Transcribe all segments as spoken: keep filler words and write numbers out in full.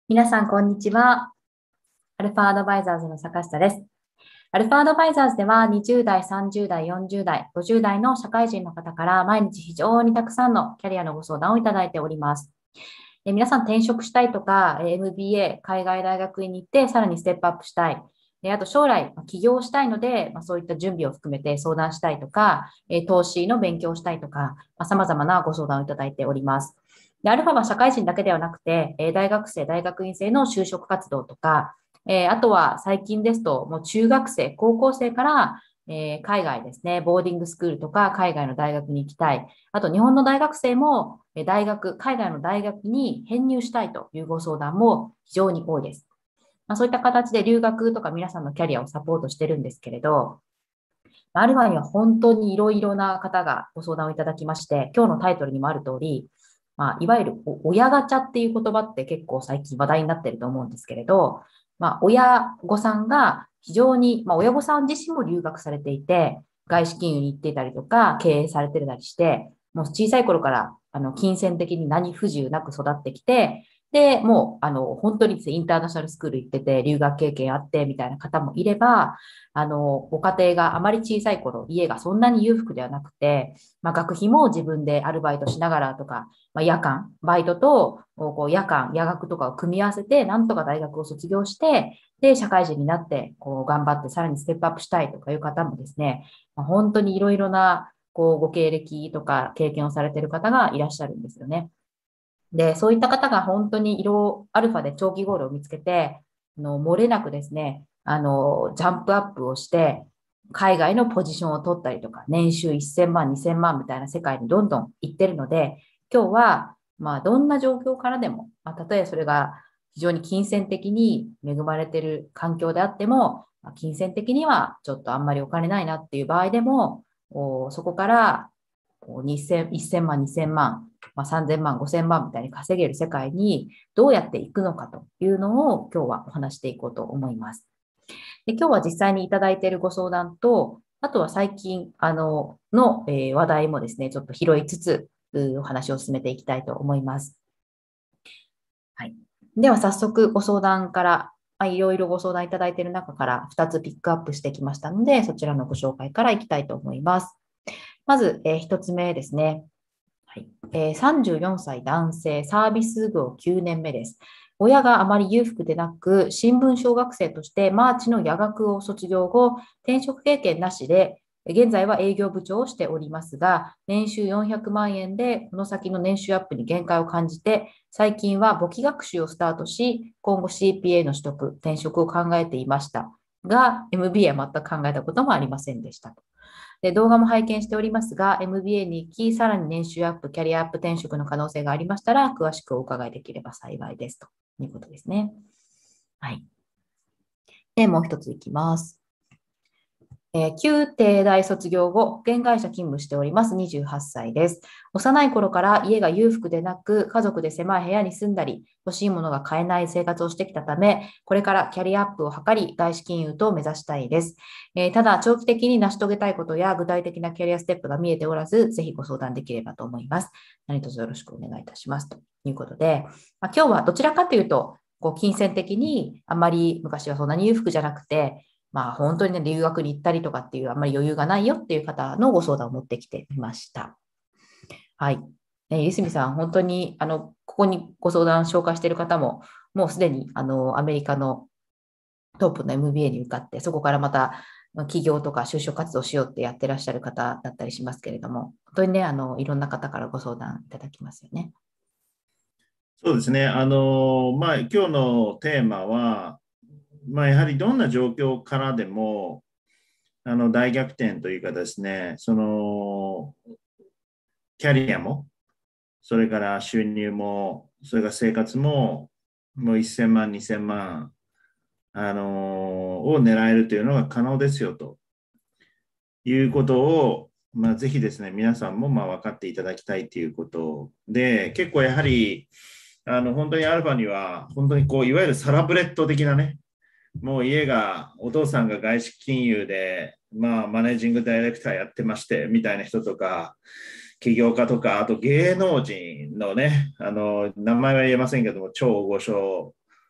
皆さん、こんにちは。アルファアドバイザーズの坂下です。アルファアドバイザーズではにじゅう代、さんじゅう代、よんじゅう代、ごじゅう代の社会人の方から毎日非常にたくさんのキャリアのご相談をいただいております。え皆さん転職したいとか、エムビーエー、海外大学院に行ってさらにステップアップしたい。あと将来起業したいので、まあ、そういった準備を含めて相談したいとか、投資の勉強をしたいとか、まあ、様々なご相談をいただいております。で、アルファは社会人だけではなくて、大学生、大学院生の就職活動とか、あとは最近ですと、もう中学生、高校生から、えー、海外ですね、ボーディングスクールとか海外の大学に行きたい。あと日本の大学生も大学、海外の大学に編入したいというご相談も非常に多いです。まあ、そういった形で留学とか皆さんのキャリアをサポートしてるんですけれど、アルファには本当にいろいろな方がご相談をいただきまして、今日のタイトルにもある通り、まあ、いわゆる親ガチャっていう言葉って結構最近話題になってると思うんですけれど、まあ、親御さんが非常に、まあ、親御さん自身も留学されていて、外資金融に行っていたりとか、経営されてたりして、もう小さい頃からあの金銭的に何不自由なく育ってきて、で、もう、あの、本当にですね、インターナショナルスクール行ってて、留学経験あってみたいな方もいれば、あの、ご家庭があまり小さい頃、家がそんなに裕福ではなくて、まあ、学費も自分でアルバイトしながらとか、まあ、夜間、バイトとこう夜間、夜学とかを組み合わせて、なんとか大学を卒業して、で、社会人になって、こう、頑張ってさらにステップアップしたいとかいう方もですね、まあ、本当にいろいろな、こう、ご経歴とか経験をされている方がいらっしゃるんですよね。で、そういった方が本当に色アルファで長期ゴールを見つけて、あの漏れなくですね、あの、ジャンプアップをして、海外のポジションを取ったりとか、年収せんまん、にせんまんみたいな世界にどんどん行ってるので、今日は、まあ、どんな状況からでも、まあ、例えばそれが非常に金銭的に恵まれている環境であっても、金銭的にはちょっとあんまりお金ないなっていう場合でも、そこからにせん、せんまん、にせんまん、まあ、さんぜんまん、ごせんまんみたいに稼げる世界にどうやっていくのかというのを今日はお話していこうと思います。で、今日は実際にいただいているご相談と、あとは最近あのの、えー、話題もですね、ちょっと拾いつつ、お話を進めていきたいと思います。はい。では早速ご相談から、まあ、いろいろご相談いただいている中からふたつピックアップしてきましたので、そちらのご紹介からいきたいと思います。まず、えー、ひとつめですね。はいえー、さんじゅうよんさい男性、サービス業きゅうねんめです。親があまり裕福でなく、新聞小学生としてマーチの夜学を卒業後、転職経験なしで、現在は営業部長をしておりますが、年収よんひゃくまん円で、この先の年収アップに限界を感じて、最近は簿記学習をスタートし、今後 シーピーエー の取得、転職を考えていましたが、エムビーエー は全く考えたこともありませんでした。で、動画も拝見しておりますが、エムビーエー に行き、さらに年収アップ、キャリアアップ転職の可能性がありましたら、詳しくお伺いできれば幸いですということですね。はい。で、もう一ついきます。えー、旧帝大卒業後、保険会社勤務しております。にじゅうはっさいです。幼い頃から家が裕福でなく、家族で狭い部屋に住んだり、欲しいものが買えない生活をしてきたため、これからキャリアアップを図り、外資金融と目指したいです。えー、ただ、長期的に成し遂げたいことや具体的なキャリアステップが見えておらず、ぜひご相談できればと思います。何卒よろしくお願いいたします。ということで、まあ、今日はどちらかというと、こう金銭的にあまり昔はそんなに裕福じゃなくて、まあ本当にね、留学に行ったりとかっていうあんまり余裕がないよっていう方のご相談を持ってきてみました。はい。えー、ゆすみさん、本当に、あの、ここにご相談紹介している方も、もうすでに、あの、アメリカのトップの エムビーエー に受かって、そこからまた、企業とか就職活動しようってやってらっしゃる方だったりしますけれども、本当にね、あの、いろんな方からご相談いただきますよね。 そうですね。あの、まあ、今日のテーマは、まあ、やはりどんな状況からでも、あの、大逆転というかですね、その、キャリアも、それから収入も、それから生活も、もうせんまん、にせんまん、あの、を狙えるというのが可能ですよということを、まあ、ぜひですね、皆さんもまあ分かっていただきたいということで、結構やはり、あの、本当にアルファには、本当にこう、いわゆるサラブレッド的なね、もう家が、お父さんが外資金融で、まあ、マネージングダイレクターやってまして、みたいな人とか、起業家とか、あと芸能人のね、あの、名前は言えませんけども、超大御所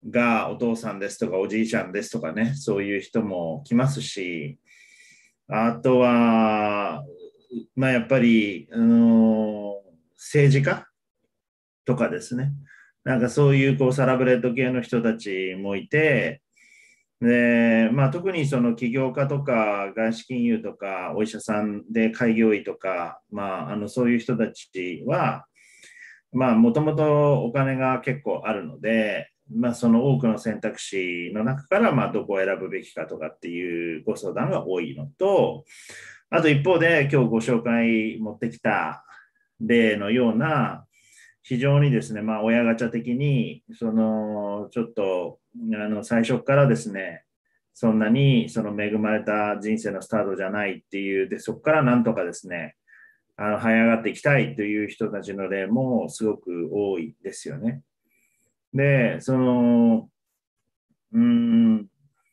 がお父さんですとかおじいちゃんですとかね、そういう人も来ますし、あとは、まあ、やっぱり、あの政治家とかですね、なんかそういうこうサラブレッド系の人たちもいて、で、まあ、特にその起業家とか外資金融とかお医者さんで開業医とか、まあ、あのそういう人たちは、まあ、もともとお金が結構あるので、まあ、その多くの選択肢の中から、まあ、どこを選ぶべきかとかっていうご相談が多いのと、あと一方で今日ご紹介持ってきた例のような、非常にですね、まあ、親ガチャ的に、その、ちょっと、あの、最初からですね、そんなにその恵まれた人生のスタートじゃないっていう、で、そこからなんとかですね、あの、這い上がっていきたいという人たちの例もすごく多いですよね。で、その、うーん、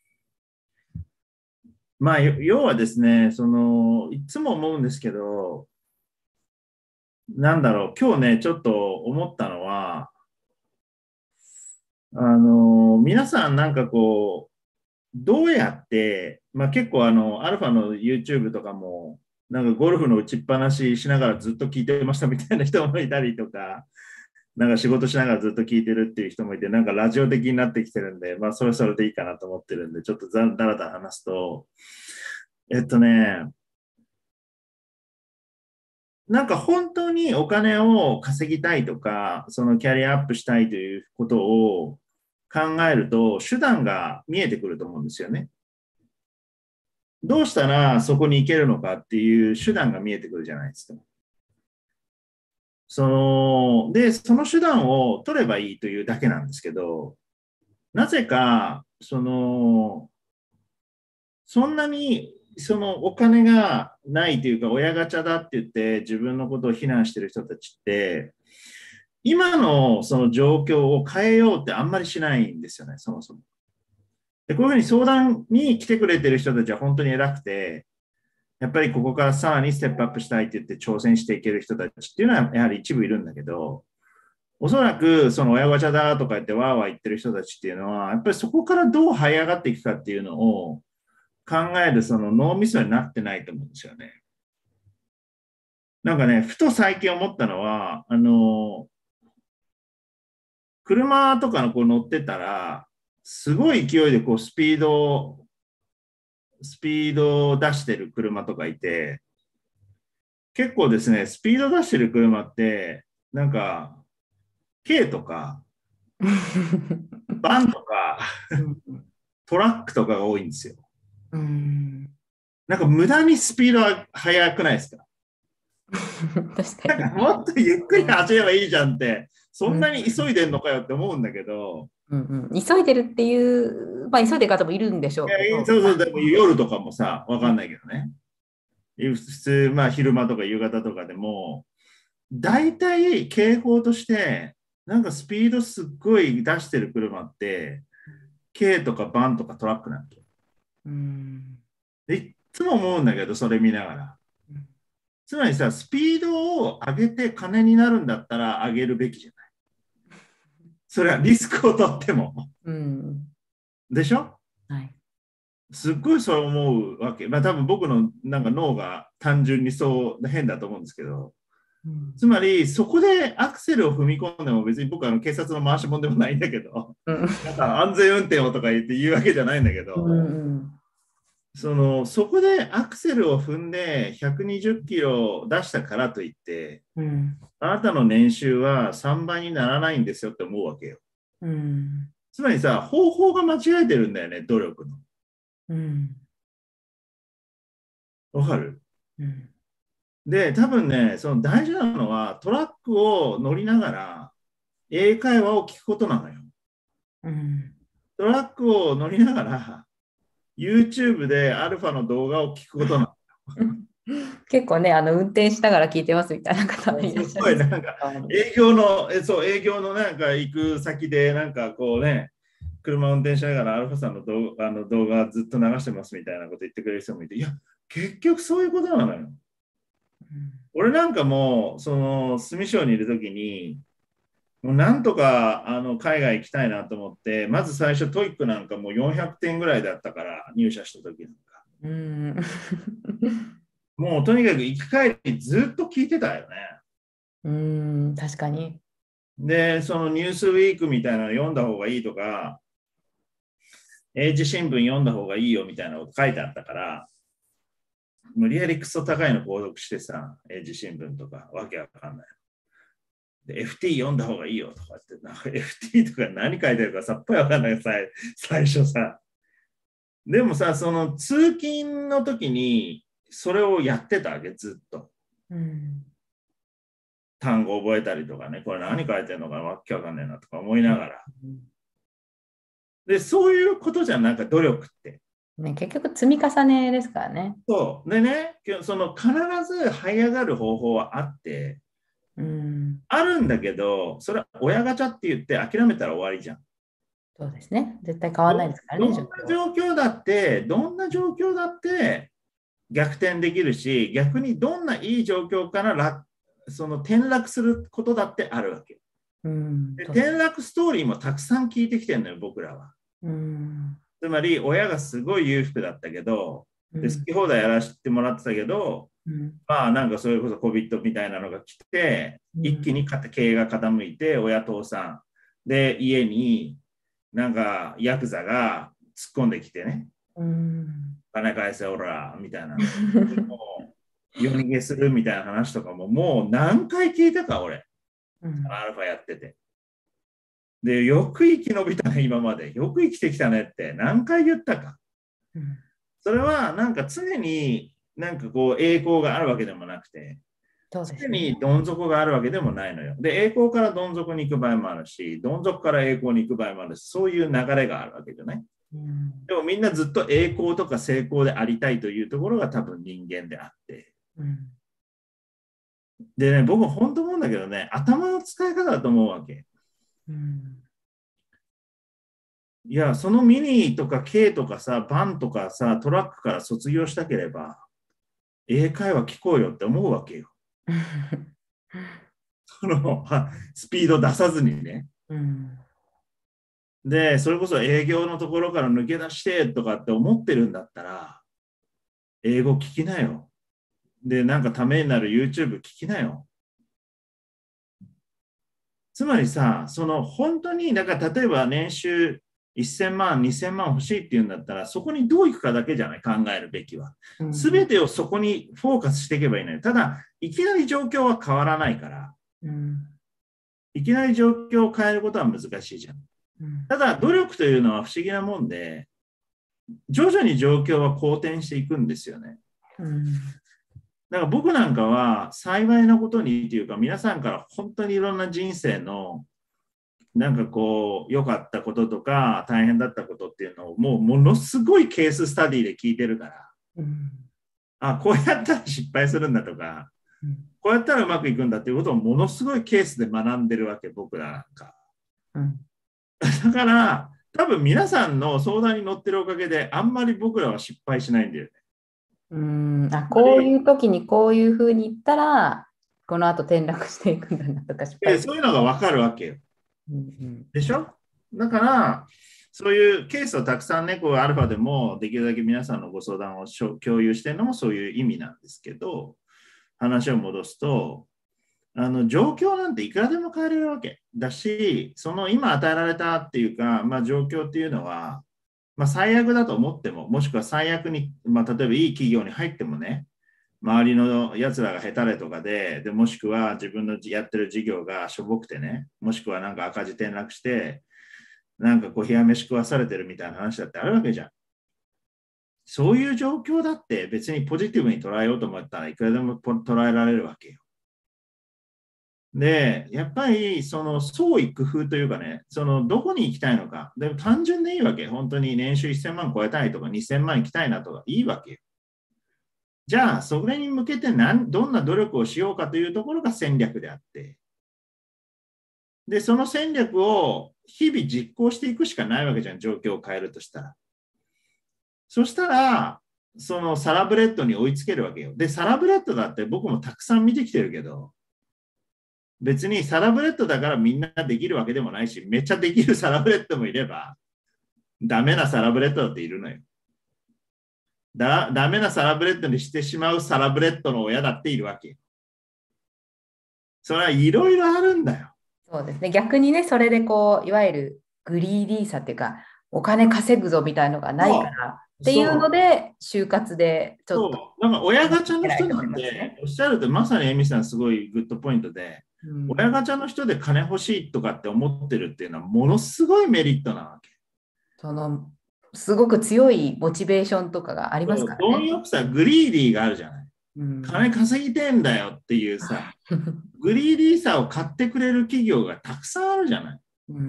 まあ、要はですね、その、いつも思うんですけど、なんだろう、今日ね、ちょっと思ったのは、あの、皆さんなんかこう、どうやって、まあ結構あの、アルファの YouTube とかも、なんかゴルフの打ちっぱなししながらずっと聞いてましたみたいな人もいたりとか、なんか仕事しながらずっと聞いてるっていう人もいて、なんかラジオ的になってきてるんで、まあそれそれでいいかなと思ってるんで、ちょっとだらだら話すと、えっとね、なんか本当にお金を稼ぎたいとか、そのキャリアアップしたいということを考えると、手段が見えてくると思うんですよね。どうしたらそこに行けるのかっていう手段が見えてくるじゃないですか。その、で、その手段を取ればいいというだけなんですけど、なぜか、その、そんなに、そのお金がないというか、親ガチャだって言って自分のことを非難してる人たちって、今のその状況を変えようってあんまりしないんですよね、そもそも。で、こういうふうに相談に来てくれてる人たちは本当に偉くて、やっぱりここからさらにステップアップしたいって言って挑戦していける人たちっていうのはやはり一部いるんだけど、おそらくその親ガチャだとか言ってわーわー言ってる人たちっていうのは、やっぱりそこからどう這い上がっていくかっていうのを考えるその脳みそになってないと思うんですよね。なんかね、ふと最近思ったのは、あの、車とかのこう乗ってたら、すごい勢いでこうスピード、スピードを出してる車とかいて、結構ですね、スピード出してる車って、なんか、軽とか、バンとか、トラックとかが多いんですよ。 うん、 なんか無駄にスピードは速くないですか？ 確かに。 なんかもっとゆっくり走ればいいじゃんって、そんなに急いでんのかよって思うんだけど、 うんうん、急いでるっていう、まあ、急いでる方もいるんでしょうけど、 そうそう、でも夜とかもさ、わかんないけどね。普通、まあ昼間とか夕方とかでも、大体傾向として、なんかスピードすっごい出してる車って、軽とかバンとかトラックなんだよ。 うん、 でいつも思うんだけど、それ見ながら。つまりさ、スピードを上げて金になるんだったら上げるべきじゃない。それはリスクを取っても。 うん、 でしょ？ はい、 すっごいそう思うわけ。まあ多分僕のなんか脳が単純にそう変だと思うんですけど、 うん、 つまりそこでアクセルを踏み込んでも別に僕はあの警察の回し者でもないんだけど、 うん、 なんか安全運転をとか言って言うわけじゃないんだけど、 うん、 そのそこでアクセルを踏んでひゃくにじゅっキロ出したからといって、 うん、 あなたの年収はさんばいにならないんですよって思うわけよ。 うん、 つまりさ、方法が間違えてるんだよね、努力の。 うん、 わかる？ うん、 で、多分ね、その大事なのはトラックを乗りながら英会話を聞くことなのよ。 うん、 トラックを乗りながら YouTube でアルファの動画を聞くことな結構ね、あの運転しながら聞いてますみたいな方の。 いらっすしゃいます。 ごいなんか営業の、えそう、営業のなんか行く先でなんかこうね、車を運転しながらアルファさんの動あの動画ずっと流してますみたいなこと言ってくれる人もいて、いや、結局そういうことなのよ。 うん、 俺なんかも、その、住所にいるときに、 もうなんとかあの海外行きたいなと思って、まず最初トイックなんかもうよんひゃくてんぐらいだったから入社した時なんか。 うん。 もうとにかく行き帰りずっと聞いてたよね。 うん、確かに。 で、そのニュースウィークみたいなの読んだ方がいいとか、英字新聞読んだ方がいいよみたいなの書いてあったから、無理やりクソ高いの購読してさ、英字新聞とかわけわかんない。で エフティー 読んだ方がいいよとかって、なんか エフティー とか何書いてるかさっぱりわかんないさ、最初さ。でもさ、その通勤の時にそれをやってたわけ、ずっと。 うん、 単語覚えたりとかね、これ何書いてるのかわけわかんないなとか思いながら。で、そういうことじゃん、なんか努力って。 ね、結局積み重ねですからね。 そう。でね、その必ず這い上がる方法はあって、 うん、 あるんだけど、それは親ガチャって言って諦めたら終わりじゃん。 そうですね。絶対変わらないどですからね、 どんな状況。 状況だって、どんな状況だって逆転できるし、逆にどんないい状況から楽その転落することだってあるわけ。 うん、 でそうです。 転落ストーリーもたくさん聞いてきてるのよ、僕らは。 うん、 つまり、親がすごい裕福だったけど、で好うん、 き放題やらせてもらってたけど、 うん、 まあなんかそれこそ コビッド みたいなのが来て、 うん、 一気に経営が傾いて、親父さん。で、家になんかヤクザが突っ込んできてね、 うん。 金返せおら、みたいな。もう夜逃げするみたいな話とかももう何回聞いたか、俺。 うん、 アルファやってて。で、よく生き延びたね、今まで。よく生きてきたねって何回言ったか。 うん、 それはなんか常になんかこう栄光があるわけでもなくて、 そうですね。 常にどん底があるわけでもないのよ。で、栄光からどん底に行く場合もあるし、どん底から栄光に行く場合もあるし、そういう流れがあるわけじゃない。 うん、 でもみんなずっと栄光とか成功でありたいというところが多分人間であって。 うん、 でね、僕本当思うんだけどね、頭の使い方だと思うわけ。 うん、 いや、そのミニとか軽とかさ、バンとかさ、トラックから卒業したければ、英会話聞こうよって思うわけよ。そのスピード出さずにね。 うん、 で、それこそ営業のところから抜け出してとかって思ってるんだったら、英語聞きなよ。で、なんかためになる YouTube 聞きなよ。つまりさ、その本当に、だから例えば年収せんまん、にせんまん欲しいっていうんだったら、そこにどういくかだけじゃない、考えるべきは。すべてをそこにフォーカスしていけばいいのよ。ただ、いきなり状況は変わらないから、 うん、 いきなり状況を変えることは難しいじゃん。 うん、 ただ、努力というのは不思議なもんで、徐々に状況は好転していくんですよね。 うん、 だから僕なんかは幸いなことにというか、皆さんから本当にいろんな人生のなんかこう良かったこととか大変だったことっていうのをもうものすごいケーススタディで聞いてるから、 うん、 あ、こうやったら失敗するんだとか、 うん、 こうやったらうまくいくんだっていうことをものすごいケースで学んでるわけ、僕らなんか。 うん、 だから多分皆さんの相談に乗ってるおかげであんまり僕らは失敗しないんだよね。 うん、あ、こういう時にこういうふうに言ったら、この後転落していくんだなとか失敗する。 でそういうのが分かるわけよ。 うん、 でしょ。だから、そういうケースをたくさんね、こうアルファでもできるだけ皆さんのご相談を共有してるのもそういう意味なんですけど、話を戻すと、あの状況なんていくらでも変えれるわけだし、その今与えられたっていうか、まあ、状況っていうのは、まあ、最悪だと思っても、もしくは最悪に、まあ、例えばいい企業に入ってもね、周りのやつらが下手れとかで、でもしくは自分のやってる事業がしょぼくてね、もしくはなんか赤字転落して、なんかこう冷や飯食わされてるみたいな話だってあるわけじゃん。そういう状況だって別にポジティブに捉えようと思ったらいくらでも捉えられるわけよ。で、やっぱりその創意工夫というかね、そのどこに行きたいのか、でも単純でいいわけ。本当に年収せんまん超えたいとかにせんまん行きたいなとかいいわけよ。じゃあ、それに向けて何どんな努力をしようかというところが戦略であって、で、その戦略を日々実行していくしかないわけじゃん、状況を変えるとしたら。そしたら、そのサラブレッドに追いつけるわけよ。で、サラブレッドだって僕もたくさん見てきてるけど、 別にサラブレッドだからみんなできるわけでもないし、めっちゃできるサラブレッドもいれば、ダメなサラブレッドだっているのよ。だ、ダメなサラブレッドにしてしまうサラブレッドの親だっているわけ。それはいろいろあるんだよ。 そうですね。逆にね、それでこう、いわゆるグリーディーさっていうか、お金稼ぐぞみたいのがないからっていうので、就活でちょっと。 そう、なんか親ガチャの人なんて、おっしゃるとまさにエミさんすごいグッドポイントで、うん、親ガチャの人で金欲しいとかって思ってるっていうのはものすごいメリットなわけ。 そのすごく強いモチベーションとかがありますからね。 貪欲さ、グリーディーがあるじゃない。うん、金稼ぎてんだよっていうさ、グリーディーさを買ってくれる企業がたくさんあるじゃない。うん、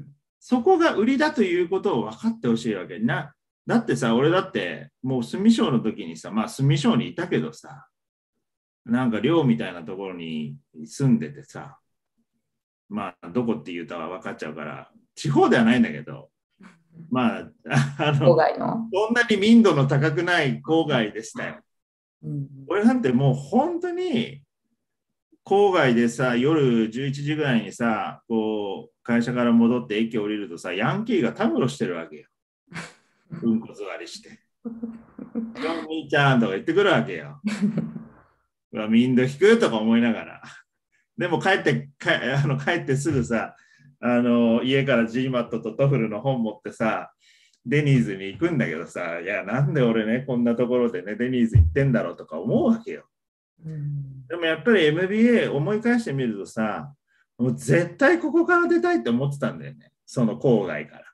そこが売りだということを分かってほしいわけな。だってさ、俺だってもう住省の時にさ、まあ住省にいたけどさ、なんか寮みたいなところに住んでてさ、まあどこって言うたら分かっちゃうから、地方ではないんだけど、まあ、あの、そんなに民度の高くない郊外でしたよ。うん、俺なんてもう本当に郊外でさ、夜じゅういちじぐらいにさ、こう会社から戻って駅降りるとさ、ヤンキーがたむろしてるわけよ。うんこ座りして。お兄ちゃんとか言ってくるわけよ。民度低いとか思いながら。でも帰って帰あの帰ってすぐさ、あの家から ジーマット とトフルの本持ってさ、デニーズに行くんだけどさ、いや、なんで俺ね、こんなところでね、デニーズ行ってんだろうとか思うわけよ。うん、でもやっぱり エムビーエー 思い返してみるとさ、もう絶対ここから出たいって思ってたんだよね、その郊外から。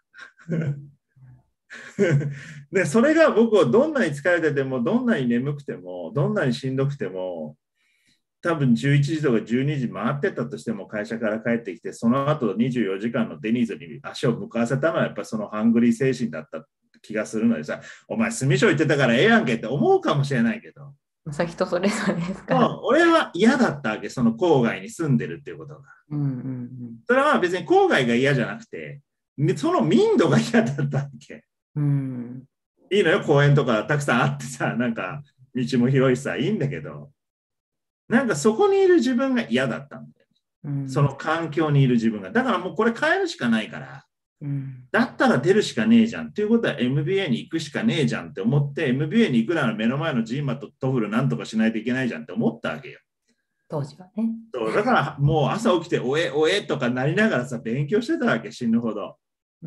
で、それが僕はどんなに疲れてても、どんなに眠くても、どんなにしんどくても、多分じゅういちじとかじゅうにじ回ってたとしても会社から帰ってきて、その後にじゅうよじかんのデニーズに足を向かわせたのはやっぱりそのハングリー精神だった気がするのでさ、お前住所行ってたからええやんけって思うかもしれないけど、 さ人それぞれですから。 俺は嫌だったわけ、その郊外に住んでるっていうことが。うんうんうん、それは別に郊外が嫌じゃなくて、その民度が嫌だったわけ。うん、いいのよ、公園とかたくさんあってさ、なんか道も広いしさ、いいんだけど、なんかそこにいる自分が嫌だったんだよ、うん、その環境にいる自分が。だからもうこれ変えるしかないから、うん、だったら出るしかねえじゃんっていうことは エムビーエー に行くしかねえじゃんって思って、 エムビーエー に行くなら目の前のジーマとトフルなんとかしないといけないじゃんって思ったわけよ。 当時はね。 そうだからもう朝起きておえおえとかなりながらさ、勉強してたわけ、死ぬほど。うん、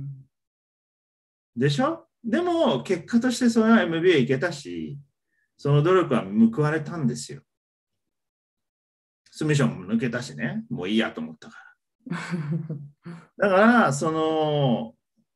でしょ。でも結果としてそれは エムビーエー 行けたし、その努力は報われたんですよ。住所も抜けたしね、もういいやと思ったから。だから、その、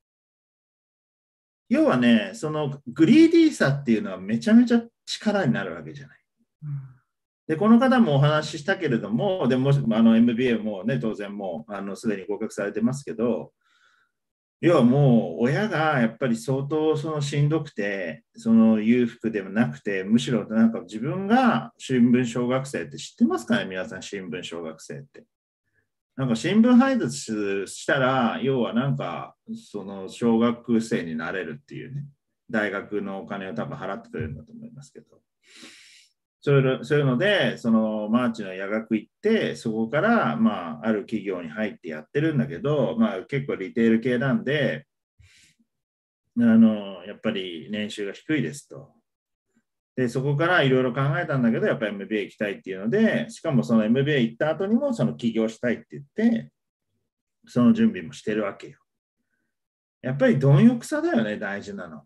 要はね、そのグリーディーさっていうのはめちゃめちゃ力になるわけじゃない。で、この方もお話ししたけれども、でもあの エムビーエー もね、当然もうあのすでに合格されてますけど、要はもう親がやっぱり相当そのしんどくて、その裕福でもなくて、むしろなんか自分が新聞小学生って知ってますかね、皆さん、新聞小学生って。なんか新聞配達したら、要はなんかその小学生になれるっていうね、大学のお金を多分払ってくれるんだと思いますけど。そういうそういうので、そのマーチの夜学行って、そこから、まあ、ある企業に入ってやってるんだけど、まあ、結構リテール系なんで、あの、やっぱり年収が低いですと。で、そこからいろいろ考えたんだけど、やっぱり エムビーエー 行きたいっていうので、しかもその エムビーエー 行った後にも、その起業したいって言って、その準備もしてるわけよ。やっぱり貪欲さだよね、大事なの。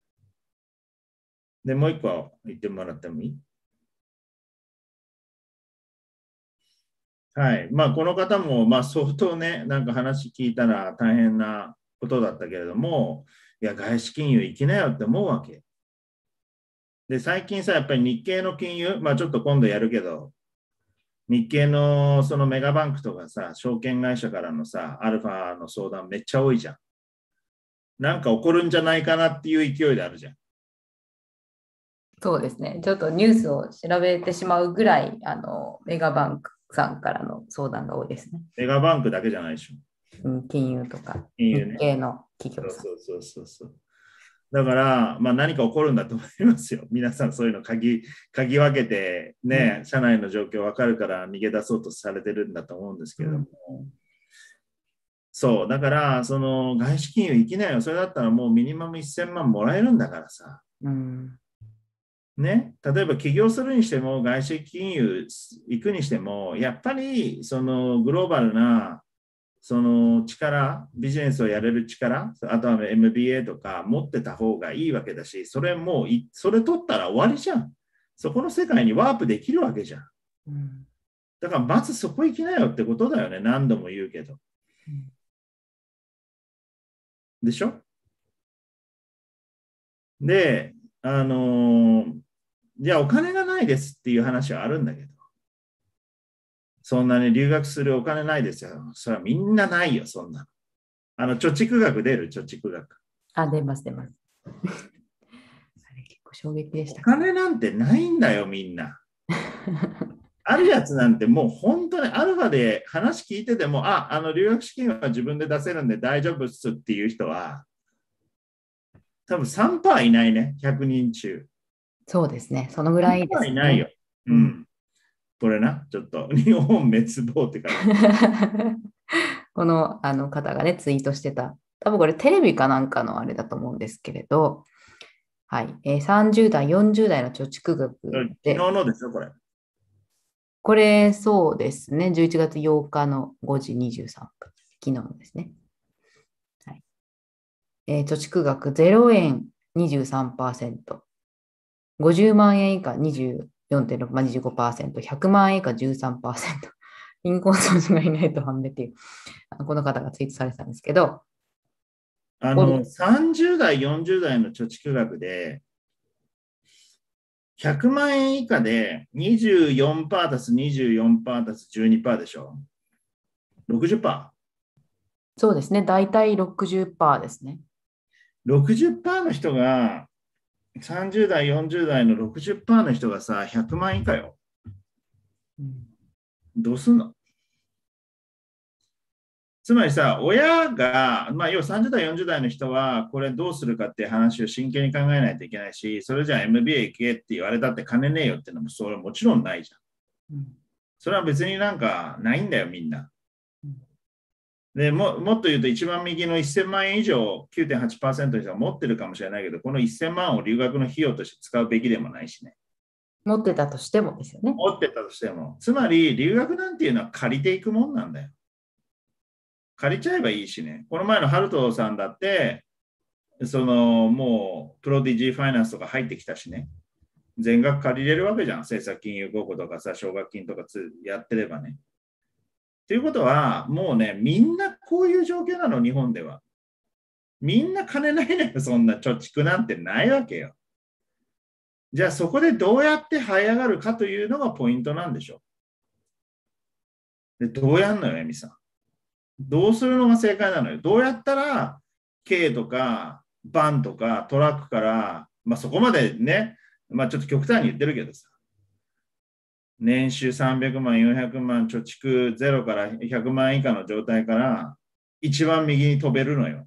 で、もう一個言ってもらってもいい？はい。まあ、この方も、まあ、相当ね、なんか話聞いたら大変なことだったけれども、いや、外資金融行きなよって思うわけ。で、最近さ、やっぱり日系の金融、まあ、ちょっと今度やるけど、日系のそのメガバンクとかさ、証券会社からのさ、アルファの相談めっちゃ多いじゃん。なんか起こるんじゃないかなっていう勢いであるじゃん。 そうですね。ちょっとニュースを調べてしまうぐらい、あの、メガバンクさんからの相談が多いですね。 メガバンクだけじゃないでしょ。 うん、金融とか、金融ね、日系の企業さん。 そうそうそうそう。 だから、まあ、何か起こるんだと思いますよ。皆さんそういうの嗅ぎ、嗅ぎ分けて、ね、うん、社内の状況分かるから逃げ出そうとされてるんだと思うんですけれども。うん、そう、だから、その外資金融行きなよ。それだったらもうミニマムせんまんもらえるんだからさ。うん、ね、例えば起業するにしても、外資金融行くにしても、やっぱりそのグローバルなその力、ビジネスをやれる力、あとは エムビーエー とか持ってた方がいいわけだし、それもう、それ取ったら終わりじゃん。そこの世界にワープできるわけじゃん。うん、だからまずそこ行きなよってことだよね。何度も言うけど。うん、でしょ？で、あのー、じゃあお金がないですっていう話はあるんだけど、そんなに留学するお金ないですよ。それはみんなないよ、そんなの。あの、貯蓄額出る、貯蓄額。 あ、出ます、出ます。あれ結構衝撃でした。 お金なんてないんだよ、みんな。あるやつなんてもう本当にアルファで話聞いてても、あ、あの留学資金は自分で出せるんで大丈夫っすっていう人は、多分 さんパーセント いないね、ひゃくにん中。 そうですね、そのぐらいですね。 いないよ。うん。これな、ちょっと日本滅亡って感じ。 この、あの方がね、ツイートしてた、多分これテレビかなんかのあれだと思うんですけれど、はい、えー、さんじゅう代、よんじゅう代の貯蓄額で。 昨日のですよ、これ。 これ、そうですね、じゅういちがつようかのごじにじゅうさんぷん、昨日ですね。はい、えー、貯蓄額ゼロえん にじゅうさんパーセント、ごじゅうまんえん以下 にじゅうよんてんろく、まあ、にじゅうごパーセント、ひゃくまん円以下 じゅうさんパーセント、貧困層がいないと判明っていう、この方がツイートされてたんですけど、 あの、さんじゅう代、よんじゅう代の貯蓄額で、ひゃくまん円以下で にじゅうよんパーセント 足す にじゅうよんパーセント 足す じゅうにパーセント でしょ？ ろくじゅっパーセント。 そうですね、大体 ろくじゅっパーセント ですね。 ろくじゅっパーセント の人が、さんじゅう代、よんじゅう代の ろくじゅっパーセント の人がさ、ひゃくまん以下よ。うん、どうすんの？つまりさ、親が、まあ、要はさんじゅう代、よんじゅう代の人は、これどうするかっていう話を真剣に考えないといけないし、それじゃあ エムビーエー 行けって言われたって金ねえよっていうのも、それはもちろんないじゃん。うん、それは別になんかないんだよ、みんな。うん、でも、もっと言うと、一番右のせんまん円以上、きゅうてんはちパーセント の人は持ってるかもしれないけど、このせんまんを留学の費用として使うべきでもないしね。 持ってたとしてもですよね。 持ってたとしても。つまり、留学なんていうのは借りていくもんなんだよ。借りちゃえばいいしね。この前のハルトさんだって、そのもうプロディジーファイナンスとか入ってきたしね。全額借りれるわけじゃん。政策金融ごことかさ、奨学金とかつやってればね。ということは、もうね、みんなこういう状況なの、日本では。みんな金ないのよ、そんな貯蓄なんてないわけよ。じゃあそこでどうやって這い上がるかというのがポイントなんでしょう。で、どうやんのよ、エミさん。どうするのが正解なのよ。どうやったら、軽とか、バンとか、トラックから、まあそこまでね、まあちょっと極端に言ってるけどさ、年収さんびゃくまん、よんひゃくまん、貯蓄ゼロからひゃくまん以下の状態から、一番右に飛べるのよ。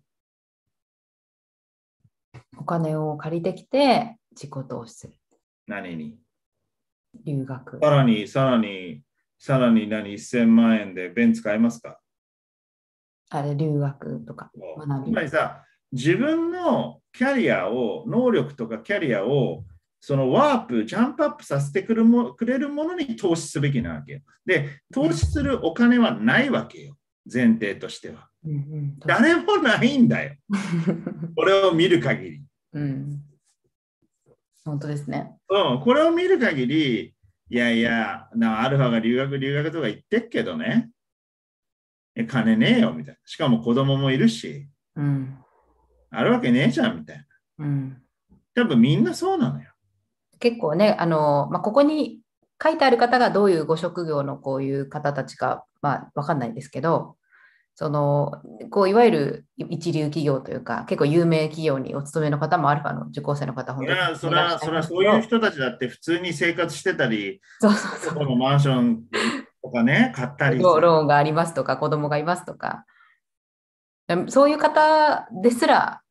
お金を借りてきて、自己投資する。 何に？ 留学。 さらに、さらに、さらに何、せんまん円でベンツ買いますか？ あれ、留学とか学び。つまりさ、自分のキャリアを、能力とかキャリアを、そのワープ、ジャンプアップさせてくるもくれるものに投資すべきなわけよ。で、投資するお金はないわけよ。前提としては。うんうん、誰もないんだよ。これを見る限り。 うん、本当ですね。 うん、これを見る限り、いやいや、なアルファが留学、留学とか言ってっけどね。金ねえよ、みたいな。しかも子供もいるし、うん、あるわけねえじゃん、みたいな。うん、多分みんなそうなのよ。 結構ね、あの、まあ、ここに書いてある方がどういうご職業のこういう方たちか、まあ、わかんないですけど、その、こういわゆる一流企業というか、結構有名企業にお勤めの方もアルファの受講生の方、 本当にそれは、それはそういう人たちだって普通に生活してたり、 そうそうそう。 このマンションとかね、買ったり。 ローンがありますとか、子供がいますとか、そういう方ですら、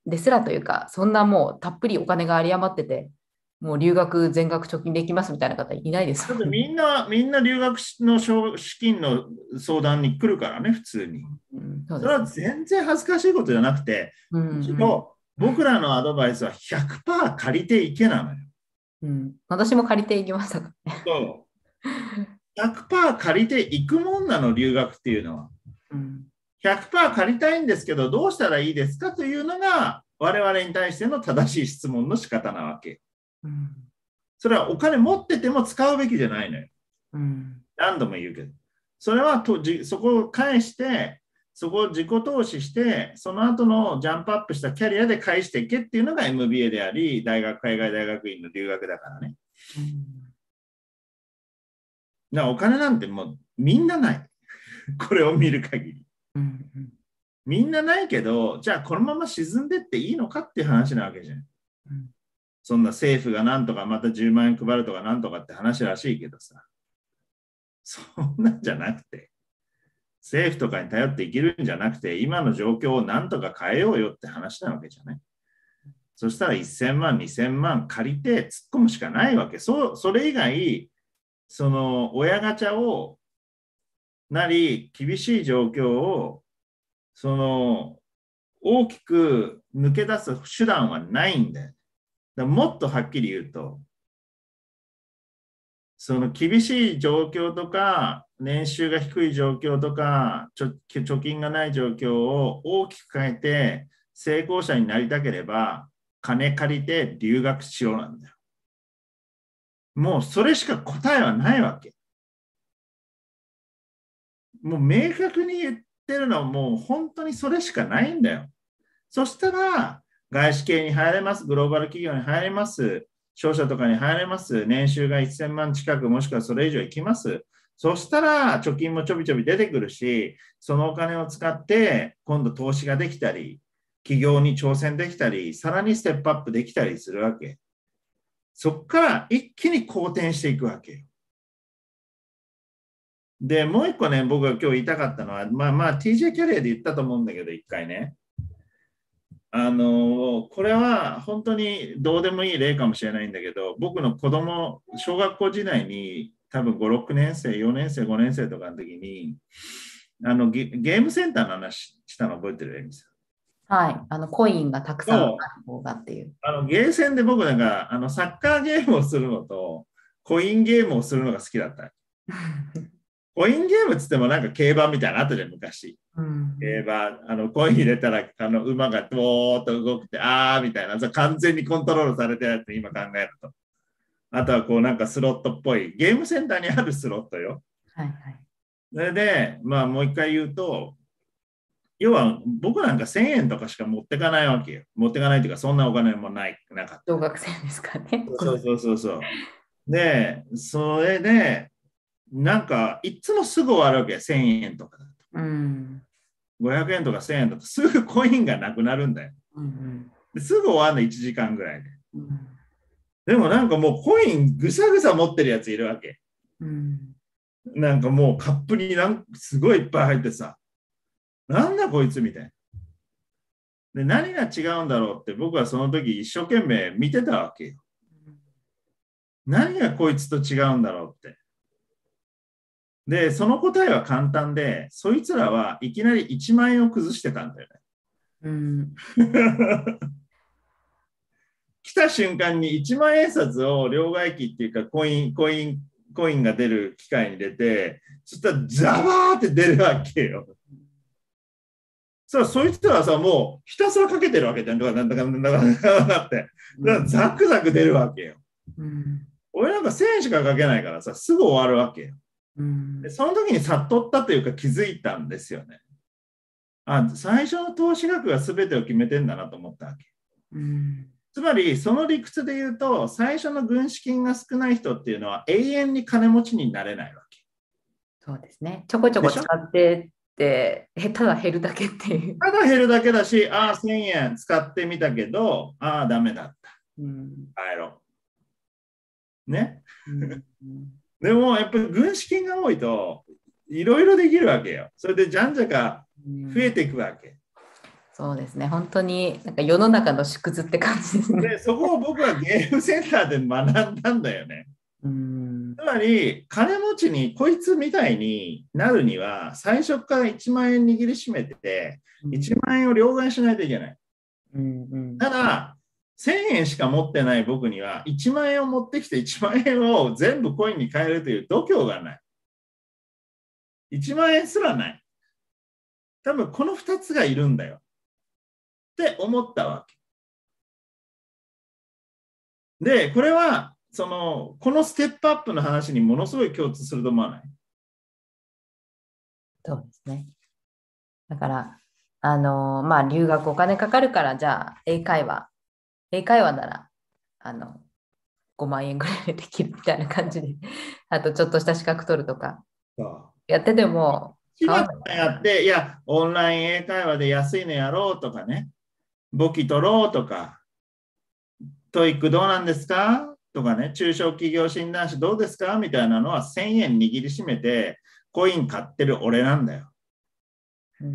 ですらというか、そんなもうたっぷりお金が有り余ってて、もう留学全額貯金できますみたいな方いないですだってもんね。 みんな、みんな留学の資金の相談に来るからね、普通に。 うん、そうそれはですね。 全然恥ずかしいことじゃなくて、 うんむしうんろ僕らのアドバイスはひゃくパーセント借りていけなのよ。 うん、私も借りていきましたからね。 そうひゃくパーセント借りていくもんなの、留学っていうのは。 うん、 ひゃくパーセント借りたいんですけど、どうしたらいいですかというのが、我々に対しての正しい質問の仕方なわけ。 うん、 それはお金持ってても使うべきじゃないのよ。 うん、 何度も言うけど。それはとじそこを返して、そこを自己投資して、その後のジャンプアップしたキャリアで返していけっていうのが エムビーエー であり、大学、海外大学院の留学だからね。 うん、 だからお金なんてもうみんなない。これを見る限り。 うん、 みんなないけど、じゃあこのまま沈んでっていいのかっていう話なわけじゃん。 うん、 そんな政府がなんとかまたじゅうまん円配るとかなんとかって話らしいけどさ。そんなんじゃなくて、政府とかに頼って生きるんじゃなくて、今の状況をなんとか変えようよって話なわけじゃない。そしたらせんまん、にせんまん借りて突っ込むしかないわけ。そそれ以外、その親ガチャをなり、厳しい状況を、その大きく抜け出す手段はないんだよ。だからもっとはっきり言うと、その厳しい状況とか、年収が低い状況とか、貯金がない状況を大きく変えて、成功者になりたければ、金借りて留学しようなんだよ。もうそれしか答えはないわけ。もう明確に言ってるのはもう本当にそれしかないんだよ。そしたら、外資系に入れます、グローバル企業に入れます、商社とかに入れます、年収がせんまん近く、もしくはそれ以上いきます。そしたら、貯金もちょびちょび出てくるし、そのお金を使って、今度投資ができたり、企業に挑戦できたり、さらにステップアップできたりするわけ。そこから一気に好転していくわけよ。で、もう一個ね、僕が今日言いたかったのは、まあまあ ティージェー キャリアで言ったと思うんだけど、一回ね。あの、これは本当にどうでもいい例かもしれないんだけど、僕の子供、小学校時代に多分ご、ろくねん生、よねん生、ごねん生とかの時に、あのゲ、ゲームセンターの話したの覚えてるエミさん。はい。あの、コインがたくさんある方がっていう。 あのゲーセンで僕なんかあのサッカーゲームをするのとコインゲームをするのが好きだった。コインゲームっつってもなんか競馬みたいなのあったじゃん、昔。 うん、 競馬、あのコイン入れたらあの馬がボーっと動くて、あーみたいな、完全にコントロールされてるやつ今考えると。あとはこうなんかスロットっぽい、ゲームセンターにあるスロットよ。 はいはい。 それで、まあもう一回言うと、要は僕なんかせんえんとかしか持ってかないわけよ。持ってかないというか、そんなお金もない、なかった。 小学生ですかね。 そうそうそうそう。で、それで、なんか、いつもすぐ終わるわけよ、せんえんとかだと。 うん。 ごひゃくえんとかせんえんだと、すぐコインがなくなるんだよ。 うんですぐ終わるの、いちじかんぐらいで。 うん、 でもなんかもうコインぐさぐさ持ってるやついるわけ。 うん、 なんかもうカップになんすごいいっぱい入ってさ、なんだこいつみたいな。で、何が違うんだろうって僕はその時一生懸命見てたわけよ。何がこいつと違うんだろうって。で、その答えは簡単で、そいつらはいきなりいちまん円を崩してたんだよね。 うん、 来た瞬間にいちまん円札を両替機っていうかコイン、コイン、コインが出る機械に入れて、そしたらザバーって出るわけよ。そしたらそいつらはさ、もうひたすらかけてるわけじゃん。なんだかなんだかなんだかって。だからザクザク出るわけよ。 うん、 俺なんかせんえんしかかけないからさ、すぐ終わるわけよ。 うん、 でその時に悟ったというか気づいたんですよね。あ、最初の投資額が全てを決めてんだなと思ったわけ。 うん、 つまり、その理屈で言うと、最初の軍資金が少ない人っていうのは永遠に金持ちになれないわけ。 そうですね。ちょこちょこ使ってって、ただ減るだけっていう。 ただ減るだけだし、ああ、せんえん使ってみたけど、ああ、ダメだった。 うん、 帰ろう。ね。 うん、 でも、やっぱり軍資金が多いと、いろいろできるわけよ。それでじゃんじゃか増えていくわけ。 そうですね。本当になんか世の中の縮図って感じですね。 で、そこを僕はゲームセンターで学んだんだよね。 うん。 つまり、金持ちにこいつみたいになるには、最初からいちまん円握りしめて、いちまん円を両替しないといけない。 うんうん、 ただ、せんえんしか持ってない僕には、いちまん円を持ってきていちまん円を全部コインに変えるという度胸がない。いちまん円すらない。多分このふたつがいるんだよ。って思ったわけ。で、これは、その、このステップアップの話にものすごい共通すると思わない？ そうですね。だから、あのーまあ、留学お金かかるから、じゃあ、英会話。英会話なら、あの、ごまん円ぐらいでできるみたいな感じで、あとちょっとした資格取るとか、やってても変わしばんないかやって、いや、オンライン英会話で安いのやろうとかね、簿記取ろうとか、トイックどうなんですかとかね、中小企業診断士どうですかみたいなのはせんえん握りしめて、コイン買ってる俺なんだよ。 うん、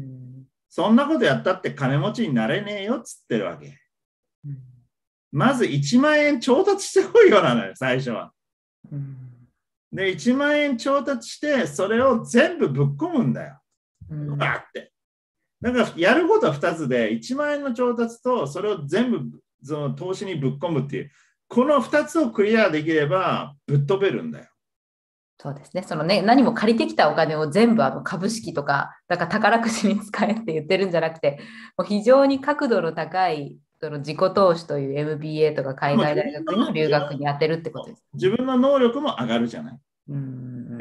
そんなことやったって金持ちになれねえよっつってるわけ。 うん、 まずいちまん円調達してこいよなのよ、最初は。 うん、 で、いちまん円調達して、それを全部ぶっ込むんだよ。 うん、 バーって。だから、やることはふたつで、いちまん円の調達と、それを全部その投資にぶっ込むっていう、このふたつをクリアできれば、ぶっ飛べるんだよ。 そうですね。そのね、何も借りてきたお金を全部あの株式とか、だから宝くじに使えって言ってるんじゃなくて、もう非常に角度の高いその自己投資という エムビーエー とか海外大学の留学に当てるってことです、ね。 自分の能力も上がるじゃない。 うん、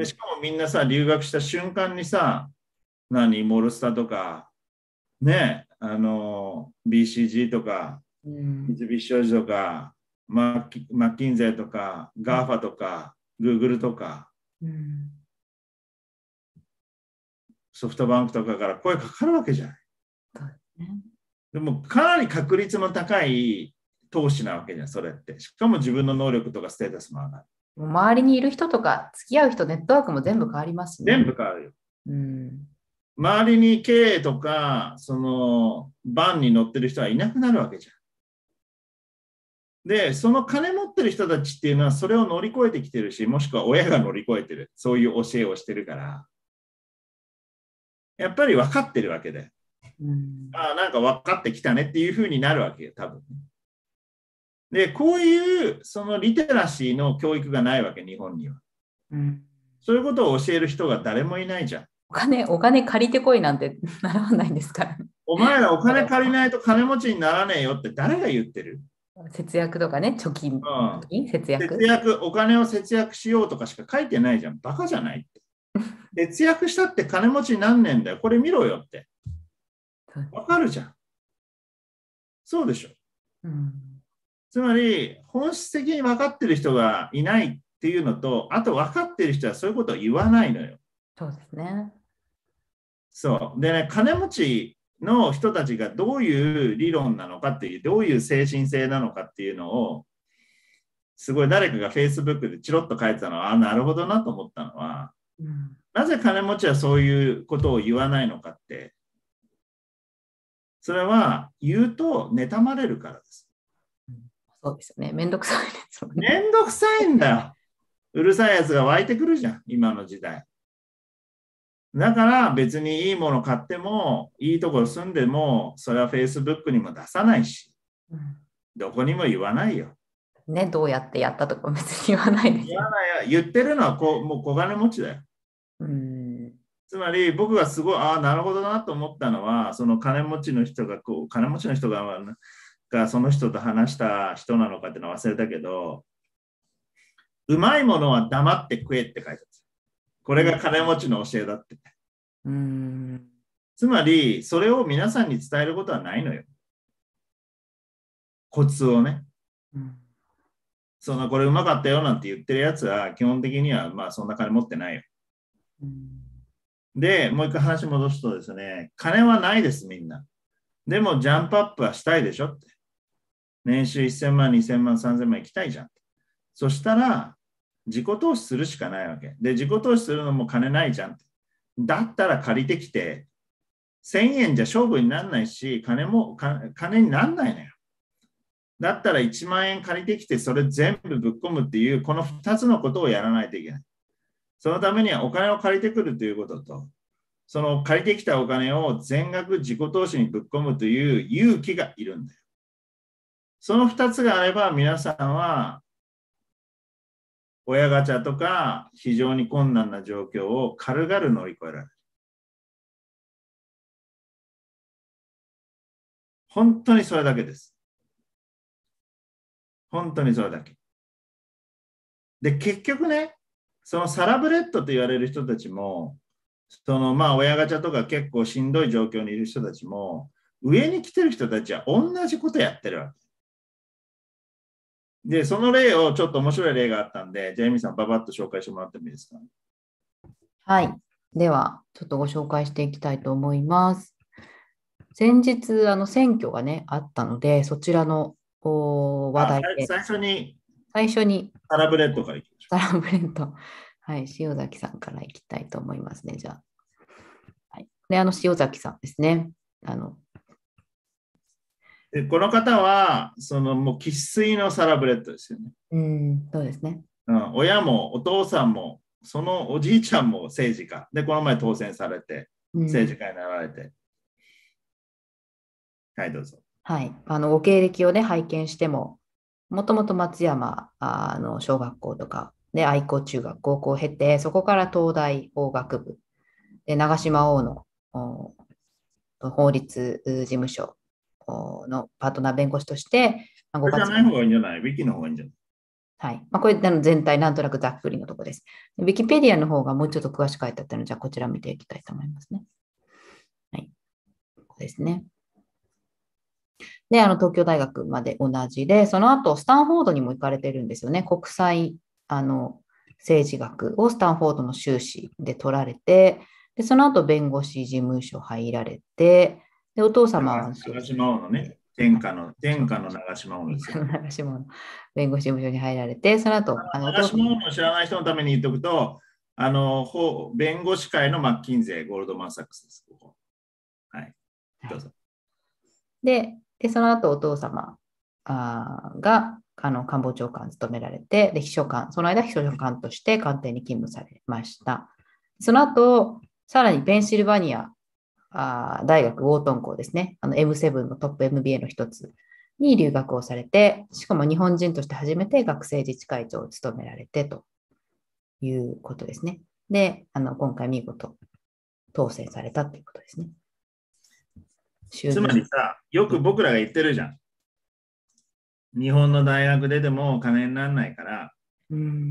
でしかもみんなさ、留学した瞬間にさ、何、モルスタとか、ね、あの、ビーシージー とか、 うん、 三菱商事とか、マッキマッキンゼーとか、ガーファとか、グーグルとか、 うん、 ソフトバンクとかから声かかるわけじゃない。 そうですね。 でもかなり確率の高い投資なわけじゃん、それって。しかも自分の能力とかステータスも上がる。 もう周りにいる人とか付き合う人、ネットワークも全部変わりますね。 全部変わるよ。 うん、 周りに経営とか、その、バンに乗ってる人はいなくなるわけじゃん。で、その金持ってる人たちっていうのはそれを乗り越えてきてるし、もしくは親が乗り越えてる。そういう教えをしてるから。やっぱり分かってるわけで。 うん、 ああ、なんか分かってきたねっていうふうになるわけよ、多分。で、こういうそのリテラシーの教育がないわけ、日本には。 うん、 そういうことを教える人が誰もいないじゃん。 お金、お金借りてこいなんて習わないですからね。 お前らお金借りないと金持ちにならねえよって誰が言ってる？ 節約とかね、貯金、 うん、 貯金節約。 節約、お金を節約しようとかしか書いてないじゃん。バカじゃないって。節約したって金持ちになんねえんだよ。これ見ろよって。わかるじゃん。そうでしょ。 うん、 つまり、本質的に分かってる人がいないっていうのと、あと分かってる人はそういうことを言わないのよ。 そうですね。 そう。でね、金持ちの人たちがどういう理論なのかっていう、どういう精神性なのかっていうのを、すごい誰かが Facebook でチロッと書いてたのは、あ、なるほどなと思ったのは、 うん、 なぜ金持ちはそういうことを言わないのかって、それは言うと妬まれるからです。 そうですよね。めんどくさいですよね。 めんどくさいんだよ。うるさいやつが湧いてくるじゃん、今の時代。だから別にいいもの買っても、いいところ住んでも、それは Facebook にも出さないし、 うん、 どこにも言わないよ。 ね、どうやってやったとか別に言わないですよ。 言わないよ。言ってるのはこうもう小金持ちだよ。 うん、 つまり僕がすごい、ああ、なるほどなと思ったのは、その金持ちの人がこう、金持ちの人が、がその人と話した人なのかっていうのは忘れたけど、うまいものは黙って食えって書いてある。これが金持ちの教えだって。 うん、 つまり、それを皆さんに伝えることはないのよ。コツをね。 うん、 そんなこれうまかったよなんて言ってるやつは、基本的にはまあそんな金持ってないよ。 うん、 で、もう一回話戻すとですね、金はないです、みんな。でも、ジャンプアップはしたいでしょって。年収せんまん、にせんまん、さんぜんまん行きたいじゃん。そしたら、自己投資するしかないわけ。で、自己投資するのも金ないじゃん。だったら借りてきて、 せんえんじゃ勝負にならないし、金も金にならないのよ。だったらいちまんえん借りてきて、それ全部ぶっ込むっていう、このふたつのことをやらないといけない。そのためにはお金を借りてくるということと、その借りてきたお金を全額自己投資にぶっ込むという勇気がいるんだよ。そのふたつがあれば、皆さんは親ガチャとか非常に困難な状況を軽々乗り越えられる。本当にそれだけです。本当にそれだけ。で、結局ね、そのサラブレッドと言われる人たちも、そのまあ親ガチャとか結構しんどい状況にいる人たちも、上に来てる人たちは同じことやってるわけ。で、その例をちょっと面白い例があったんで、ジェイミーさん、ばばっと紹介してもらってもいいですか。 はい。では、ちょっとご紹介していきたいと思います。先日、あの選挙がね、あったので、そちらの話題で。 最初に、 最初に、 サラブレッドからいきましょう。サラブレッド。はい、塩崎さんからいきたいと思いますね、じゃあ。はい、で、あの、塩崎さんですね。あのでこの方は、そのもう生粋のサラブレッドですよね。 うん、そうですね。 うん、親もお父さんも、そのおじいちゃんも政治家。で、この前当選されて、政治家になられて。うん、はい、どうぞ。 はい。あの、ご経歴をね、拝見しても、もともと松山あの小学校とかで愛好中学、高校を経て、そこから東大法学部、で長島大野法律事務所のパートナー弁護士として、 これじゃない方がいいんじゃない？ウィキの方がいいんじゃない？ はい。まあ、これ全体なんとなくざっくりのところです。ウィキペディアの方がもうちょっと詳しく書いてあったので、じゃあこちら見ていきたいと思いますね。はい。ここですね。で、あの東京大学まで同じで、その後スタンフォードにも行かれてるんですよね。国際あの政治学をスタンフォードの修士で取られて、でその後弁護士事務所入られて、でお父様は長島大野ね、天下の天下の長島大野ですよ。 長島大野弁護士事務所に入られて、その後あの長島大野を知らない人のために言っておくと、あの弁護士会のマッキンゼー、ゴールドマン・サックスです。ここはい、どうぞ。 でで、その後お父様あがあの官房長官を務められて、で秘書官、その間秘書官として官邸に勤務されました。その後、さらにペンシルバニアあ大学ウォートン校ですね、あの エムセブン のトップ エムビーエー の一つに留学をされて、しかも日本人として初めて学生自治会長を務められてということですね。で、あの今回見事当選されたということですね。 つまりさ、よく僕らが言ってるじゃん。日本の大学出ても金にならないから、うん、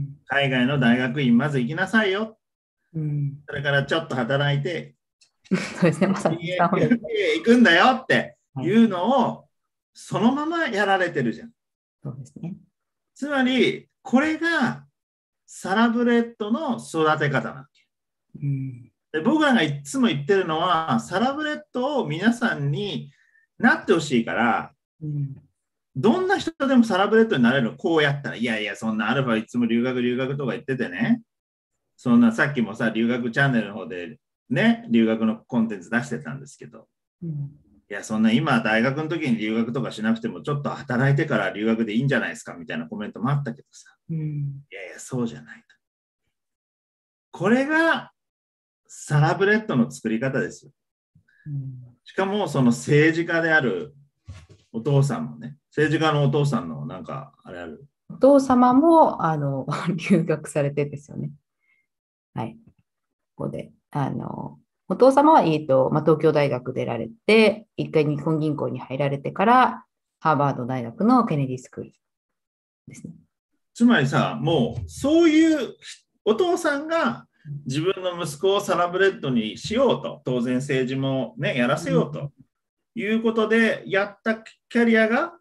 海外の大学院まず行きなさいよ。うん、それからちょっと働いて、 そうですね、まさに行くんだよっていうのをそのままやられてるじゃん。 そうですね。 つまり、これがサラブレッドの育て方なわけ。うんで僕らがいつも言ってるのは、サラブレッドを皆さんになってほしいから、うん、どんな人でもサラブレッドになれるの、こうやったら、いやいや、そんなアルファいつも留学留学とか言っててね、そんなさっきもさ、留学チャンネルの方でね、留学のコンテンツ出してたんですけど、うん、いや、そんな今大学の時に留学とかしなくても、ちょっと働いてから留学でいいんじゃないですかみたいなコメントもあったけどさ、うん、いやいや、そうじゃないと。これがサラブレッドの作り方ですよ。うん、しかもその政治家であるお父さんもね、政治家のお父さんのなんかあれある。 お父様もあの留学されてですよね。はい。ここで。あのお父様は、えーとまあ、東京大学出られて、一回日本銀行に入られてから、ハーバード大学のケネディスクールですね。 つまりさ、もうそういうお父さんが自分の息子をサラブレッドにしようと、当然政治もね、やらせようということでやったキャリアが、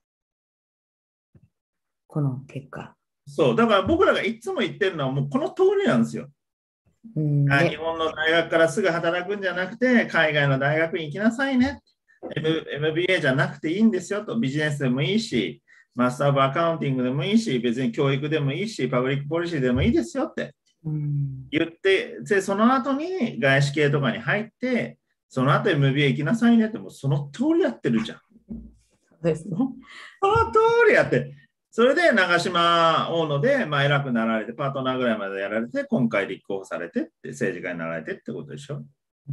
この結果。 そう、だから僕らがいつも言ってるのはもうこの通りなんですよ。うんね、日本の大学からすぐ働くんじゃなくて、海外の大学に行きなさいね。エムビーエー じゃなくていいんですよと、ビジネスでもいいし、マスター・オブ・アカウンティングでもいいし、別に教育でもいいし、パブリック・ポリシーでもいいですよって言って、でその後に外資系とかに入って、 その後 エムビーエー 行きなさいねって、もうその通りやってるじゃん。 そうですね。 その通りやって、それで長島大野で、まあ、偉くなられて、パートナーぐらいまでやられて、今回立候補されてって、政治家になられてってことでしょ。だ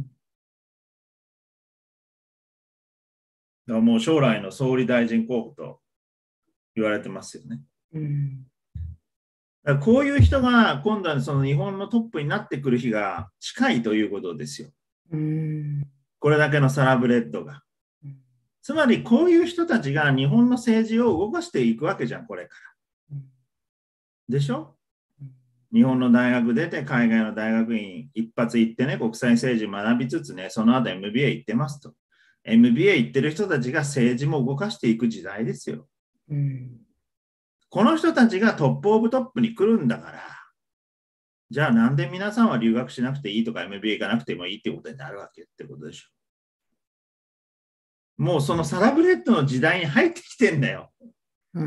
からもう将来の総理大臣候補と言われてますよね。 うん、 だからこういう人が今度はその日本のトップになってくる日が近いということですよ。 うん、 これだけのサラブレッドが。つまりこういう人たちが日本の政治を動かしていくわけじゃん、これから。でしょ。日本の大学出て海外の大学院一発行ってね、国際政治学びつつね、その後 エムビーエー 行ってますと。エムビーエー 行ってる人たちが政治も動かしていく時代ですよ。 うん、 この人たちがトップオブトップに来るんだから、じゃあなんで皆さんは留学しなくていいとか エムビーエー 行かなくてもいいってことになるわけってことでしょ。もうそのサラブレッドの時代に入ってきてんだよ。 うん、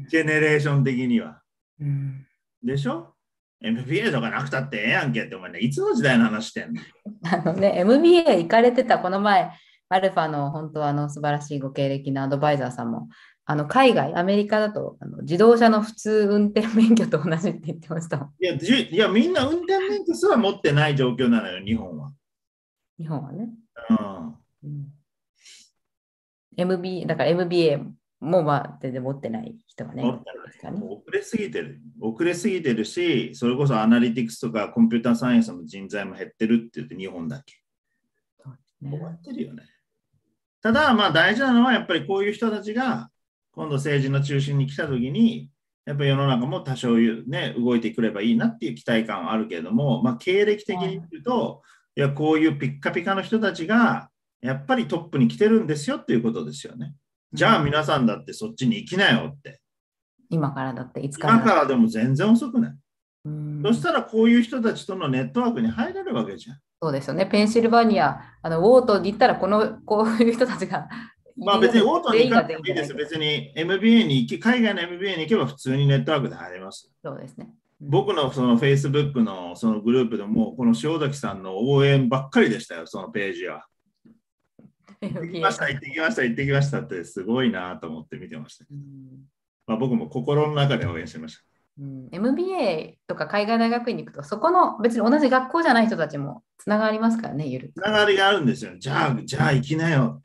ジェネレーション的には。 うん、 でしょ。 エムビーエー とかなくたってええやんけって、お前ね、いつの時代の話してんの。 あのね、エムビーエー 行かれてたこの前、アルファの本当あの素晴らしいご経歴のアドバイザーさんも、あの海外、アメリカだとあの自動車の普通運転免許と同じって言ってました。 いや、じいやみんな運転免許すら持ってない状況なのよ、日本は。 日本はね。 うんうん、エムビー、だから エムビーエー もまあ全然持ってない人がね。 持ってない。遅れすぎてる。遅れすぎてるし、それこそアナリティクスとかコンピューターサイエンスの人材も減ってるって言って日本だけ。 そうですね。 終わってるよね。ただ、まあ大事なのはやっぱりこういう人たちが今度政治の中心に来たときに、やっぱり世の中も多少、ね、動いてくればいいなっていう期待感はあるけれども、まあ、経歴的に言うと、いやこういうピッカピカの人たちがやっぱりトップに来てるんですよっていうことですよね。じゃあ皆さんだってそっちに行きなよって。 今からだっていつから今からでも全然遅くない。 うん、 そしたらこういう人たちとのネットワークに入れるわけじゃん。 そうですよね。ペンシルバニア、あのウォートンに行ったらこのこういう人たちがまあ別にオートに行かなくてもいいです。別に エムビーエー に行き、海外の エムビーエー に行けば普通にネットワークで入れます。 そうですね。 うん、僕のその Facebook のそのグループでも、この塩崎さんの応援ばっかりでしたよ、そのページは。行ってきました、行ってきました、行ってきましたって、すごいなと思って見てました。うん、まあ、僕も心の中で応援してました。 うん、エムビーエー とか海外大学院に行くと、そこの別に同じ学校じゃない人たちもつながりますからね、ゆるつながりがあるんですよ。じゃあ、じゃあ行きなよって。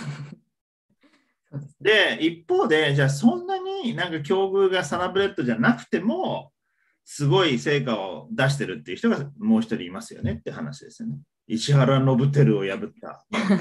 で、一方で、じゃあそんなになんか境遇がサラブレッドじゃなくても、すごい成果を出してるっていう人がもう一人いますよねって話ですよね。石原伸晃を破った。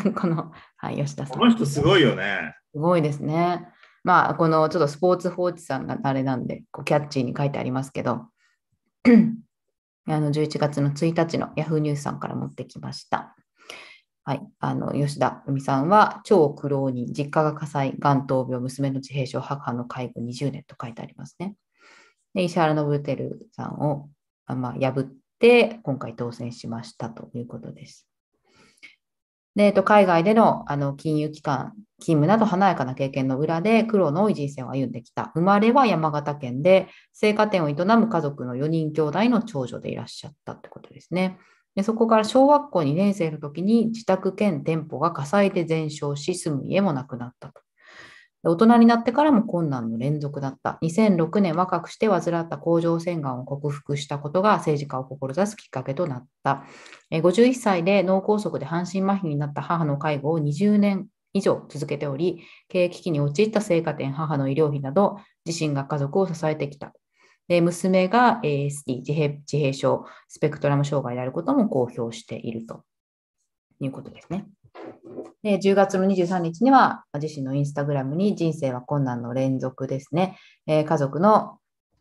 この、はい、吉田さん。 この人すごいよね。 すごいですね。まあ、このちょっとスポーツ報知さんがあれなんで、こうキャッチーに書いてありますけど、あのじゅういちがつのついたちのヤフーニュースさんから持ってきました。はい、あの吉田海さんは超苦労人、実家が火災、がん闘病、娘の自閉症、母の介護にじゅうねんと書いてありますね。で石原伸晃さんを、まあ、破って今回当選しましたということです。でえっと、海外での、あの金融機関、勤務など華やかな経験の裏で苦労の多い人生を歩んできた。生まれは山形県で、青果店を営む家族のよにん兄弟の長女でいらっしゃったってことですね。でそこから小学校にねん生の時に自宅兼店舗が火災で全焼し、住む家もなくなったと。大人になってからも困難の連続だった。にせんろくねん若くして患った甲状腺がんを克服したことが政治家を志すきっかけとなった。ごじゅういっさいで脳梗塞で半身麻痺になった母の介護をにじゅうねん以上続けており、経営危機に陥った青果店、母の医療費など、自身が家族を支えてきた。で娘が エーエスディー 自閉、自閉症、スペクトラム障害であることも公表しているということですね。でじゅうがつのにじゅうさんにちには自身のインスタグラムに人生は困難の連続ですね。えー、家族の、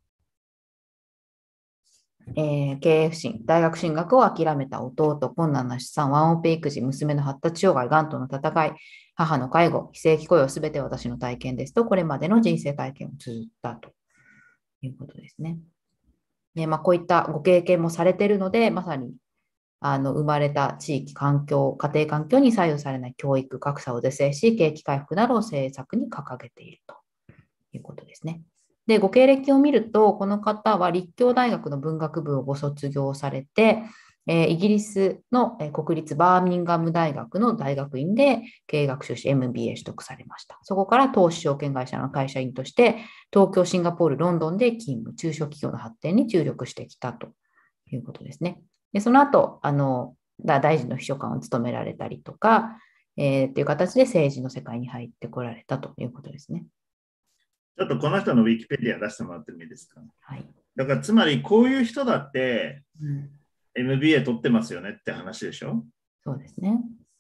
えー、経営不振、大学進学を諦めた弟、困難な出産、ワンオペ育児、娘の発達障害、がんとの戦い、母の介護、非正規雇用、すべて私の体験ですと、これまでの人生体験を綴ったということですね。でまあ、こういったご経験もされているので、まさにあの生まれた地域、環境、家庭環境に左右されない教育、格差を是正し、景気回復などを政策に掲げているということですね。で、ご経歴を見ると、この方は立教大学の文学部をご卒業されて、 えーイギリスの、えー国立バーミンガム大学の大学院で経営学修士 エムビーエー 取得されました。そこから投資証券会社の会社員として、東京、シンガポール、ロンドンで勤務、中小企業の発展に注力してきたということですね。で、その後、あの、だ大臣の秘書官を務められたりとか、えー、という形で政治の世界に入ってこられたということですね。 ちょっとこの人のウィキペディア出してもらってもいいですか。 はい。 だからつまりこういう人だってうん、 エムビーエー 取ってますよねって話でしょ。 そうですね。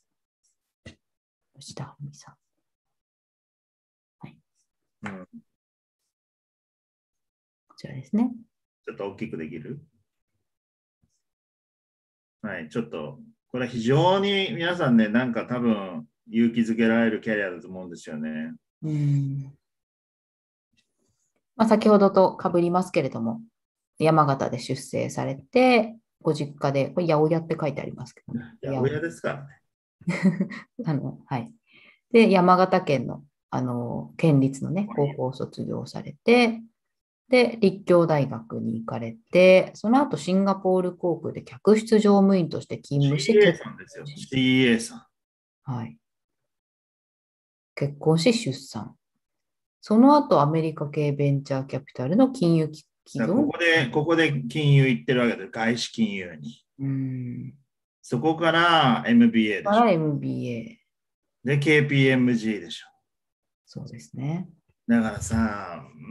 吉田文さん。はい。 うん、 こちらですね。 ちょっと大きくできる。はい、ちょっとこれは非常に皆さんね、なんか多分勇気づけられるキャリアだと思うんですよね。 うん。まあ、先ほどと被りますけれども、山形で出生されて、ご実家で、これ、八百屋って書いてありますけど、ね、 八百屋ですからね。 あの、はい。で、山形県の、あの、県立のね、高校を卒業されて、で、立教大学に行かれて、その後、シンガポール航空で客室乗務員として勤務して、 シーエー さんですよ。シーエー さん。 はい。結婚し出産。その後、アメリカ系ベンチャーキャピタルの金融企業。 ここで、ここで金融行ってるわけで、外資金融に。 うん。 そこから エムビーエー でしょ。 から エムビーエー。 で、ケーピーエムジー でしょ。 そうですね。 だからさ、うん、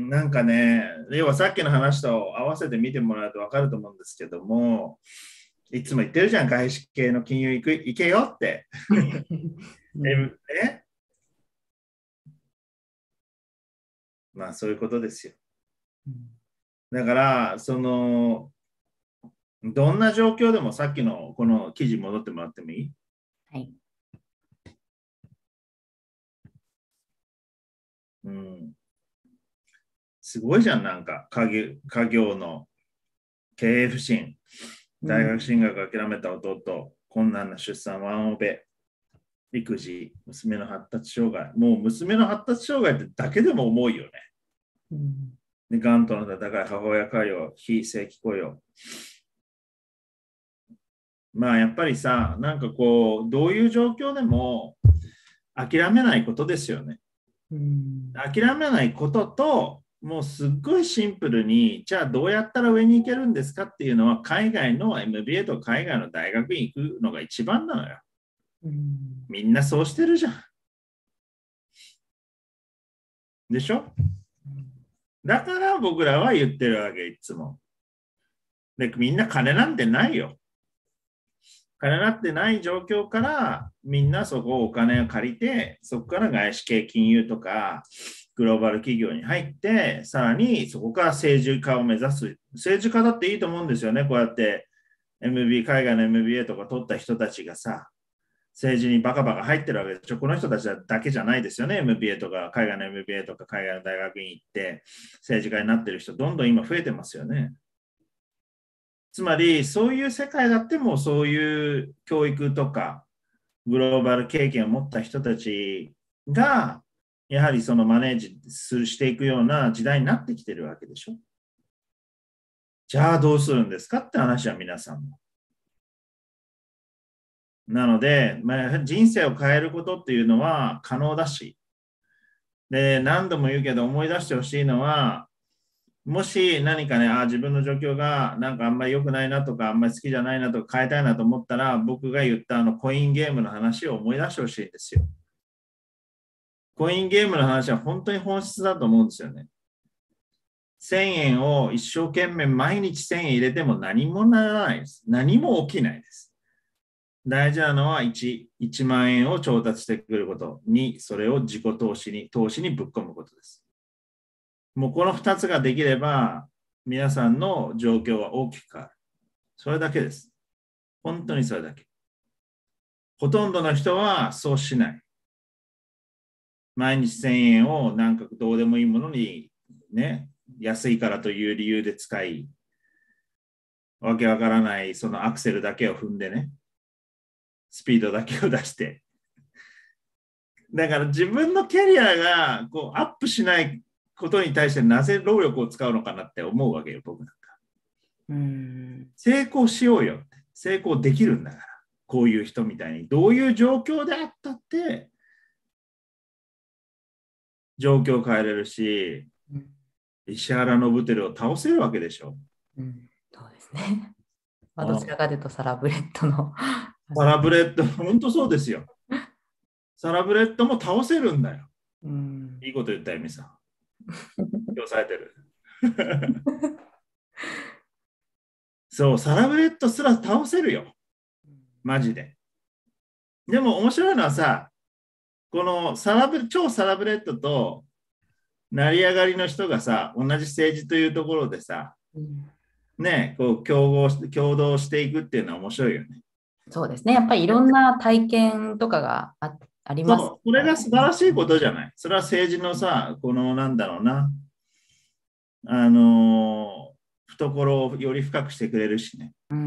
なんかね、要はさっきの話と合わせて見てもらうと分かると思うんですけども、いつも言ってるじゃん、外資系の金融行く行けよって。 うんえね、まあそういうことですよ。だから、その、どんな状況でもさっきのこの記事戻ってもらってもいい？ はい。 うん、すごいじゃん、なんか家業、家業の経営不振、大学進学諦めた弟、困難な出産、ワンオペ、育児、娘の発達障害。もう娘の発達障害ってだけでも重いよね。 うん、 で、がんとの戦い、母親介護、非正規雇用。まあやっぱりさ、なんかこう、どういう状況でも諦めないことですよね。 うん、 諦めないことと、もうすっごいシンプルに、じゃあどうやったら上に行けるんですかっていうのは、海外の エムビーエー と海外の大学に行くのが一番なのよ。 うん、 みんなそうしてるじゃん。でしょ？だから僕らは言ってるわけ、いつも。で、みんな金なんてないよ。金なんてない状況から、みんなそこをお金を借りて、そこから外資系金融とか、グローバル企業に入って、さらにそこから政治家を目指す。政治家だっていいと思うんですよね。こうやって エムビー、海外の エムビーエー とか取った人たちがさ、政治にバカバカ入ってるわけでしょ。この人たちだけじゃないですよね。エムビーエー とか、海外の エムビーエー とか、海外の大学に行って政治家になってる人、どんどん今増えてますよね。つまり、そういう世界だっても、そういう教育とか、グローバル経験を持った人たちが、やはりそのマネージしていくような時代になってきてるわけでしょ。じゃあどうするんですかって話は皆さんも。なので、まあ、人生を変えることっていうのは可能だし、で、何度も言うけど思い出してほしいのは、もし何かね、あ自分の状況がなんかあんまり良くないなとか、あんまり好きじゃないなとか変えたいなと思ったら、僕が言ったあのコインゲームの話を思い出してほしいんですよ。コインゲームの話は本当に本質だと思うんですよね。せんえんを一生懸命毎日せんえん入れても何もならないです。何も起きないです。大事なのは 1, いちまん円を調達してくること。に、それを自己投資に、投資にぶっ込むことです。もうこのふたつができれば、皆さんの状況は大きく変わる。それだけです。本当にそれだけ。ほとんどの人はそうしない。毎日せんえんをなんかどうでもいいものにね、安いからという理由で使い、わけわからないそのアクセルだけを踏んでね、スピードだけを出して。だから自分のキャリアがこうアップしないことに対してなぜ労力を使うのかなって思うわけよ、僕なんか。 うん、 成功しようよって。 成功できるんだから、こういう人みたいにどういう状況であったって状況を変えれるし、うん、石原伸晃を倒せるわけでしょ。 うん、そうですね。まあ、どちらかというとサラブレッドのサラブレッド、本当そうですよ。サラブレッドも倒せるんだよ。うん、いいこと言ったよ、みさん。今日されてる。そう、サラブレッドすら倒せるよ。マジで。でも面白いのはさ、このサラブ超サラブレッドと成り上がりの人がさ、同じ政治というところでさ、うん、ね、こう共合し共同していくっていうのは面白いよね。 そうですね。やっぱりいろんな体験とかが あ, あります、ね。 そう、これが素晴らしいことじゃない。それは政治のさ、このなんだろうな、あの懐をより深くしてくれるしね。 うん、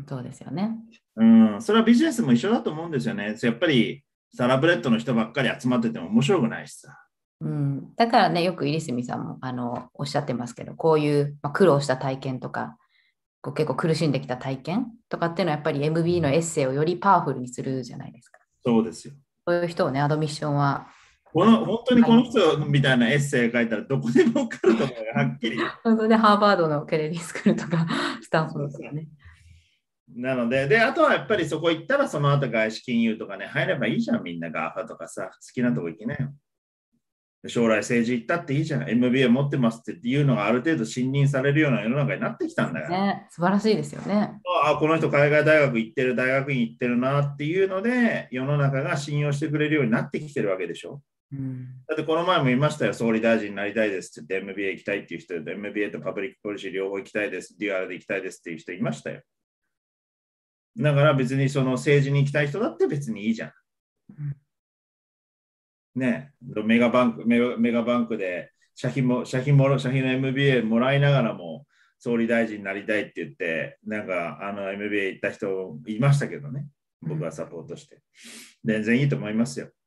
そうですよね。 うん、それはビジネスも一緒だと思うんですよね。やっぱりサラブレッドの人ばっかり集まってても面白くないしさ。 うん、だからね、よく入住さんもあのおっしゃってますけど、こういう、まあ、苦労した体験とか、こう結構苦しんできた体験とかっていうのはやっぱり エムビー のエッセイをよりパワフルにするじゃないですか。 そうですよ。 そういう人をね、アドミッションは。 この本当にこの人みたいなエッセイ書いたらどこでも受かると思うよ、はっきり。 本当ね、ハーバードのケネディスクールとか、スタンフォードとかね。 なので、で、あとはやっぱりそこ行ったらその後外資金融とかね、入ればいいじゃん、みんなガーファとかさ、好きなとこ行きなよ。将来政治行ったっていいじゃん。エムビーエー 持ってますっていうのがある程度信任されるような世の中になってきたんだから。 ね、素晴らしいですよね。 あ、この人海外大学行ってる、大学院行ってるなっていうので、世の中が信用してくれるようになってきてるわけでしょ。うん、だってこの前も言いましたよ、総理大臣になりたいですって言って エムビーエー 行きたいっていう人で、エムビーエー とパブリックポリシー両方行きたいです、デュアルで行きたいですっていう人いましたよ。だから別にその政治に行きたい人だって別にいいじゃん。うんね、メガバンク、メガメガバンクで社費も、社費も、社費の エムビーエー もらいながらも総理大臣になりたいって言って、なんかあの エムビーエー 行った人いましたけどね、僕はサポートして。全然いいと思いますよ。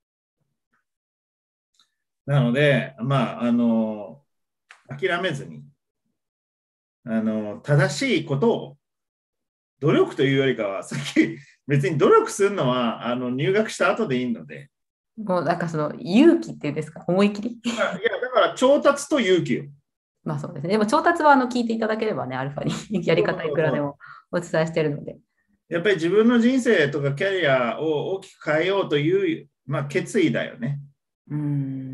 なので、まあ、あの、諦めずに、あの、正しいことを、努力というよりかは、さっき別に努力するのはあの入学した後でいいので、 もうなんかその勇気っていうんですか、思い切り。いや、だから調達と勇気よ。 まあそうですね。でも調達はあの聞いていただければね、アルファにやり方いくらでもお伝えしているので。 やっぱり自分の人生とかキャリアを大きく変えようという、まあ、決意だよね。うん。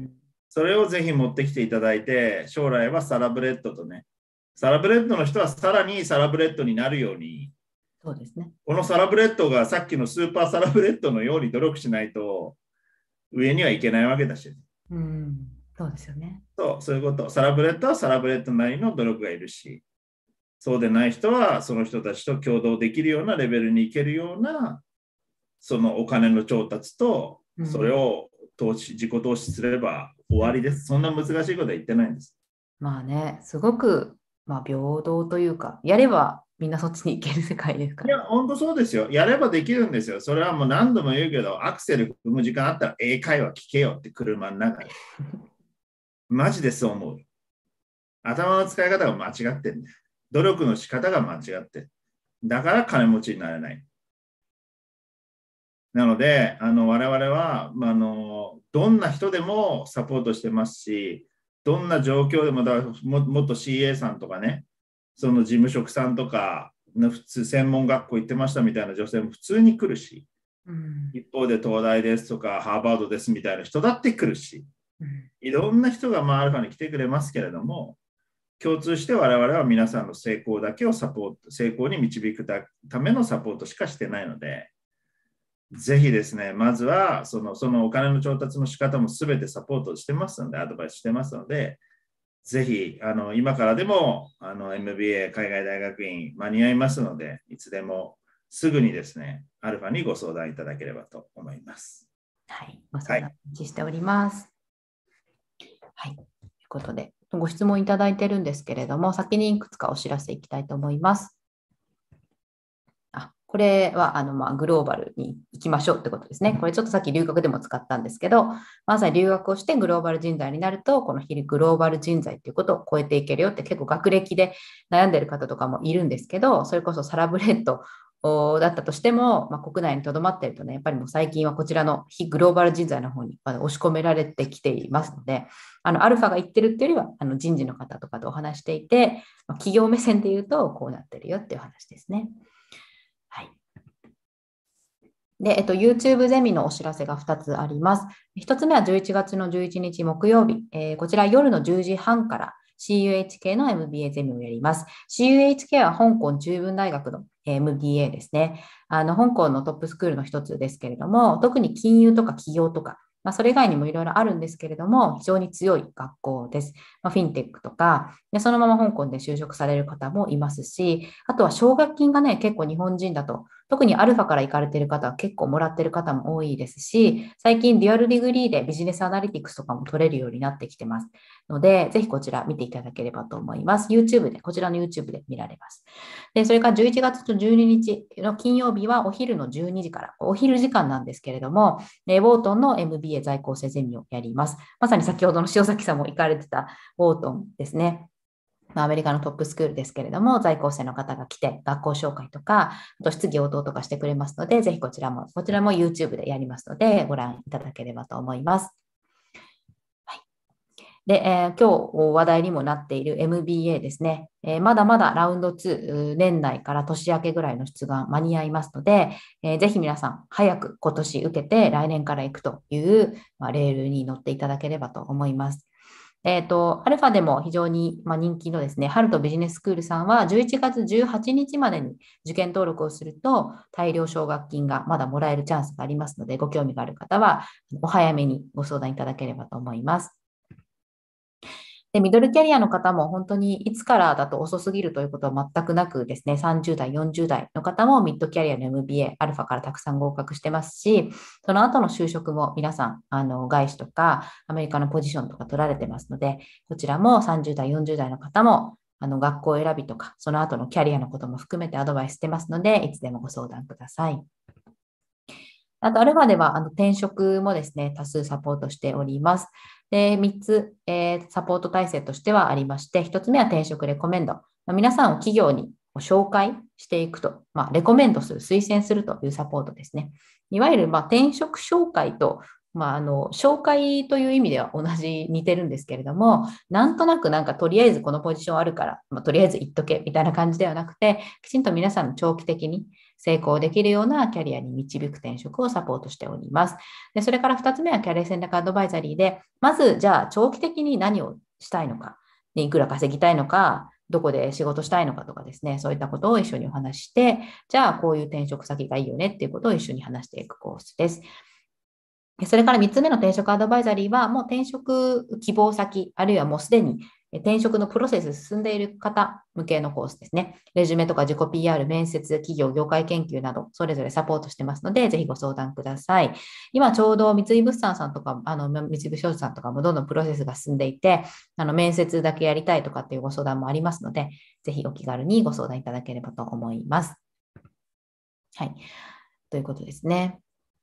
それをぜひ持ってきていただいて、将来はサラブレッドとね、サラブレッドの人はさらにサラブレッドになるように、 そうですね。 このサラブレッドがさっきのスーパーサラブレッドのように努力しないと、上にはいけないわけだし。 うん、そうですよね。 そう、そういうこと。サラブレッドはサラブレッドなりの努力がいるし、そうでない人はその人たちと共同できるようなレベルに行けるような、そのお金の調達と、それを投資、自己投資すれば終わりです。そんな難しいことは言ってないんです。 まあね、すごく、まあ、平等というか、やればみんなそっちに行ける世界ですから。 いや、本当そうですよ。やればできるんですよ。それはもう何度も言うけど、アクセル踏む時間あったら英会話聞けよって車の中で。マジでそう思う。頭の使い方が間違ってんだよ。努力の仕方が間違ってる。だから金持ちになれない。なので、あの我々は、まあ、あのどんな人でもサポートしてますし、どんな状況でも、だももっと シーエー さんとかね、その事務職さんとか、普通専門学校行ってましたみたいな女性も普通に来るし、うん、一方で東大ですとかハーバードですみたいな人だって来るし、うん、いろんな人がまあアルファに来てくれますけれども、共通して我々は皆さんの成功だけをサポート、成功に導くためのサポートしかしてないので、ぜひですね、まずはその、そのお金の調達の仕方もすべてサポートしてますので、アドバイスしてますので、ぜひあの今からでもあの エムビーエー 海外大学院間に合いますので、いつでもすぐにですね、アルファにご相談いただければと思います。 はい、ご相談お待ちしております。はい、はい、ということで、ご質問いただいているんですけれども、先にいくつかお知らせいきたいと思います。あ、これはあの、まあ、グローバルに行きましょうってことですね。これちょっとさっき留学でも使ったんですけど、まさに留学をしてグローバル人材になると、このグローバル人材っていうことを超えていけるよって結構学歴で悩んでる方とかもいるんですけど、それこそサラブレッドだったとしても、まあ、国内にとどまっているとね、やっぱりもう最近はこちらの非グローバル人材の方に押し込められてきていますので、あのアルファが言ってるっていうよりは、あの人事の方とかとお話していて、まあ、企業目線で言うとこうなってるよっていう話ですね。はい。で、えっと、YouTube ゼミのお知らせがふたつあります。ひとつめはじゅういちがつのじゅういちにち木曜日、えー、こちら夜のじゅうじはんから シーユーエイチケー の エムビーエー ゼミをやります。シーユーエイチケー は香港中文大学の エムビーエー ですね。あの香港のトップスクールの一つですけれども、特に金融とか企業とか、まあ、それ以外にもいろいろあるんですけれども、非常に強い学校です。まあ、フィンテックとかで、そのまま香港で就職される方もいますし、あとは奨学金がね、結構日本人だと、特にアルファから行かれている方は結構もらっている方も多いですし、最近デュアルディグリーでビジネスアナリティクスとかも取れるようになってきてますので、ぜひこちら見ていただければと思います。YouTube で、こちらの YouTube で見られます。で、それからじゅういちがつのじゅうににちの金曜日はお昼のじゅうにじから、お昼時間なんですけれども、ウォートンの エムビーエー 在校生ゼミをやります。まさに先ほどの塩崎さんも行かれてたウォートンですね。アメリカのトップスクールですけれども、在校生の方が来て、学校紹介とか、あと質疑応答とかしてくれますので、ぜひこちらも、こちらも YouTube でやりますので、ご覧いただければと思います。はい、で、えー、今日話題にもなっている エムビーエー ですね。えー、まだまだラウンドに、年内から年明けぐらいの出願間に合いますので、えー、ぜひ皆さん、早く今年受けて、来年から行くという、まあ、レールに乗っていただければと思います。えっと、アルファでも非常に、まあ、人気のですね、ハルトビジネススクールさんはじゅういちがつじゅうはちにちまでに受験登録をすると大量奨学金がまだもらえるチャンスがありますので、ご興味がある方はお早めにご相談いただければと思います。で、ミドルキャリアの方も本当にいつからだと遅すぎるということは全くなくですね、さんじゅうだい、よんじゅうだいの方もミッドキャリアの エムビーエー、アルファからたくさん合格してますし、その後の就職も皆さん、あの外資とかアメリカのポジションとか取られてますので、こちらもさんじゅうだい、よんじゅうだいの方もあの学校選びとか、その後のキャリアのことも含めてアドバイスしてますので、いつでもご相談ください。あと、アルファではあの転職もですね、多数サポートしております。で、みっつ、えー、サポート体制としてはありまして、ひとつめは転職レコメンド。まあ、皆さんを企業に紹介していくと、まあ、レコメンドする、推薦するというサポートですね。いわゆる、まあ、転職紹介と、まあ、あの紹介という意味では同じ似てるんですけれども、なんとなくなんかとりあえずこのポジションあるから、まあ、とりあえず言っとけみたいな感じではなくて、きちんと皆さんの長期的に成功できるようなキャリアに導く転職をサポートしております。で、それからふたつめはキャリア戦略アドバイザリーで、まずじゃあ長期的に何をしたいのか、いくら稼ぎたいのか、どこで仕事したいのかとかですね、そういったことを一緒にお話して、じゃあこういう転職先がいいよねっていうことを一緒に話していくコースです。それからみっつめの転職アドバイザリーは、もう転職希望先、あるいはもうすでに転職のプロセス進んでいる方向けのコースですね。レジュメとか自己 ピーアール、面接、企業、業界研究など、それぞれサポートしてますので、ぜひご相談ください。今ちょうど三井物産さんとか、あの三菱商事さんとかもどんどんプロセスが進んでいて、あの面接だけやりたいとかっていうご相談もありますので、ぜひお気軽にご相談いただければと思います。はい。ということですね。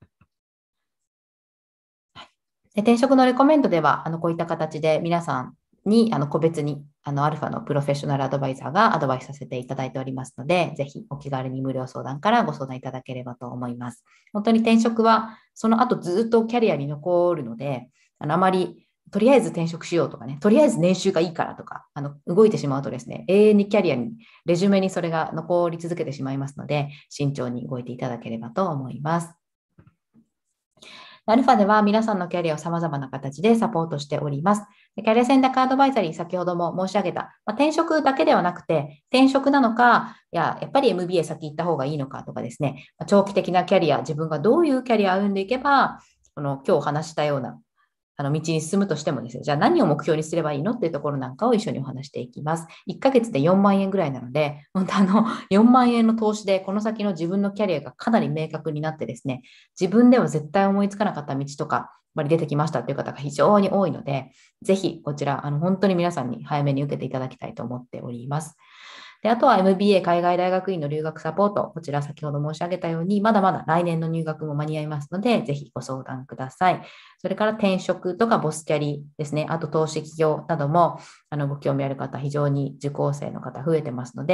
で転職のレコメンドでは、あのこういった形で皆さんにあの個別にあのアルファのプロフェッショナルアドバイザーがアドバイスさせていただいておりますので、ぜひお気軽に無料相談からご相談いただければと思います。本当に転職はその後ずっとキャリアに残るので、あのあまりとりあえず転職しようとかね、とりあえず年収がいいからとか、あの動いてしまうとですね、永遠にキャリアに、レジュメにそれが残り続けてしまいますので、慎重に動いていただければと思います。アルファでは皆さんのキャリアを様々な形でサポートしております。キャリア戦略アドバイザリー、先ほども申し上げた、まあ、転職だけではなくて、転職なのか、いや、やっぱり エムビーエー 先行った方がいいのかとかですね、長期的なキャリア、自分がどういうキャリアを歩んでいけば、この今日お話したようなあの道に進むとしてもですね、じゃあ何を目標にすればいいのっていうところなんかを一緒にお話していきます。いっかげつでよんまんえんぐらいなので、本当あのよんまんえんの投資でこの先の自分のキャリアがかなり明確になってですね、自分では絶対思いつかなかった道とか、やっぱり出てきましたという方が非常に多いので、ぜひこちら、あの本当に皆さんに早めに受けていただきたいと思っております。であとは エムビーエー 海外大学院の留学サポート、こちら先ほど申し上げたように、まだまだ来年の入学も間に合いますので、ぜひご相談ください。それから転職とかボスキャリですね、あと投資企業なども、あのご興味ある方、非常に受講生の方増えてますので、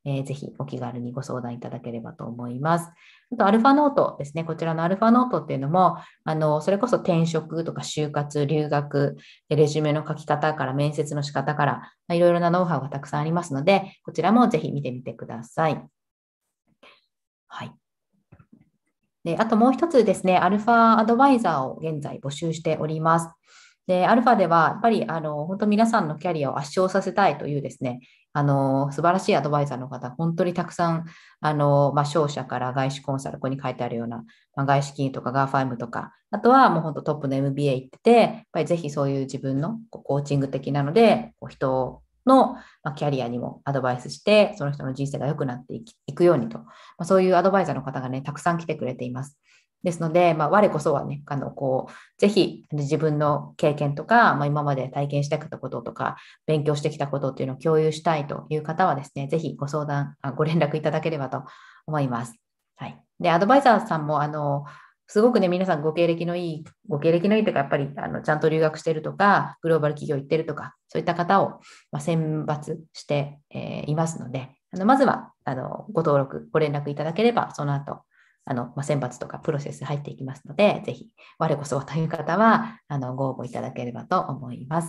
えーぜひお気軽にご相談いただければと思います。あと、アルファノートですね。こちらのアルファノートっていうのも、あの、それこそ転職とか就活、留学、レジュメの書き方から面接の仕方から、まあいろいろなノウハウがたくさんありますので、こちらもぜひ見てみてください。はい。で、あともう一つですね、アルファアドバイザーを現在募集しております。で、アルファでは、やっぱり、あの、本当皆さんのキャリアを圧勝させたいというですね、あの、素晴らしいアドバイザーの方、本当にたくさん、あの、まあ、商社から外資コンサル、ここに書いてあるような、まあ、外資金とかガーファイムとか、あとはもう本当トップの エムビーエー 行ってて、やっぱりぜひそういう自分のこうコーチング的なので、こう人の、まあ、キャリアにもアドバイスして、その人の人生が良くなっていきいくようにと、まあ、そういうアドバイザーの方がね、たくさん来てくれています。ですので、まあ、我こそはね、あのこうぜひ自分の経験とか、まあ、今まで体験してきたこととか、勉強してきたことっていうのを共有したいという方はですね、ぜひご相談、あご連絡いただければと思います。はい。で、アドバイザーさんも、あの、すごくね、皆さんご経歴のいい、ご経歴のいいというか、やっぱりあのちゃんと留学してるとか、グローバル企業行ってるとか、そういった方を、まあ、選抜して、えーいますので、あのまずはあのご登録、ご連絡いただければ、その後、あの、まあ、選抜とかプロセス入っていきますので、ぜひ、我こそはという方は、あの、ご応募いただければと思います。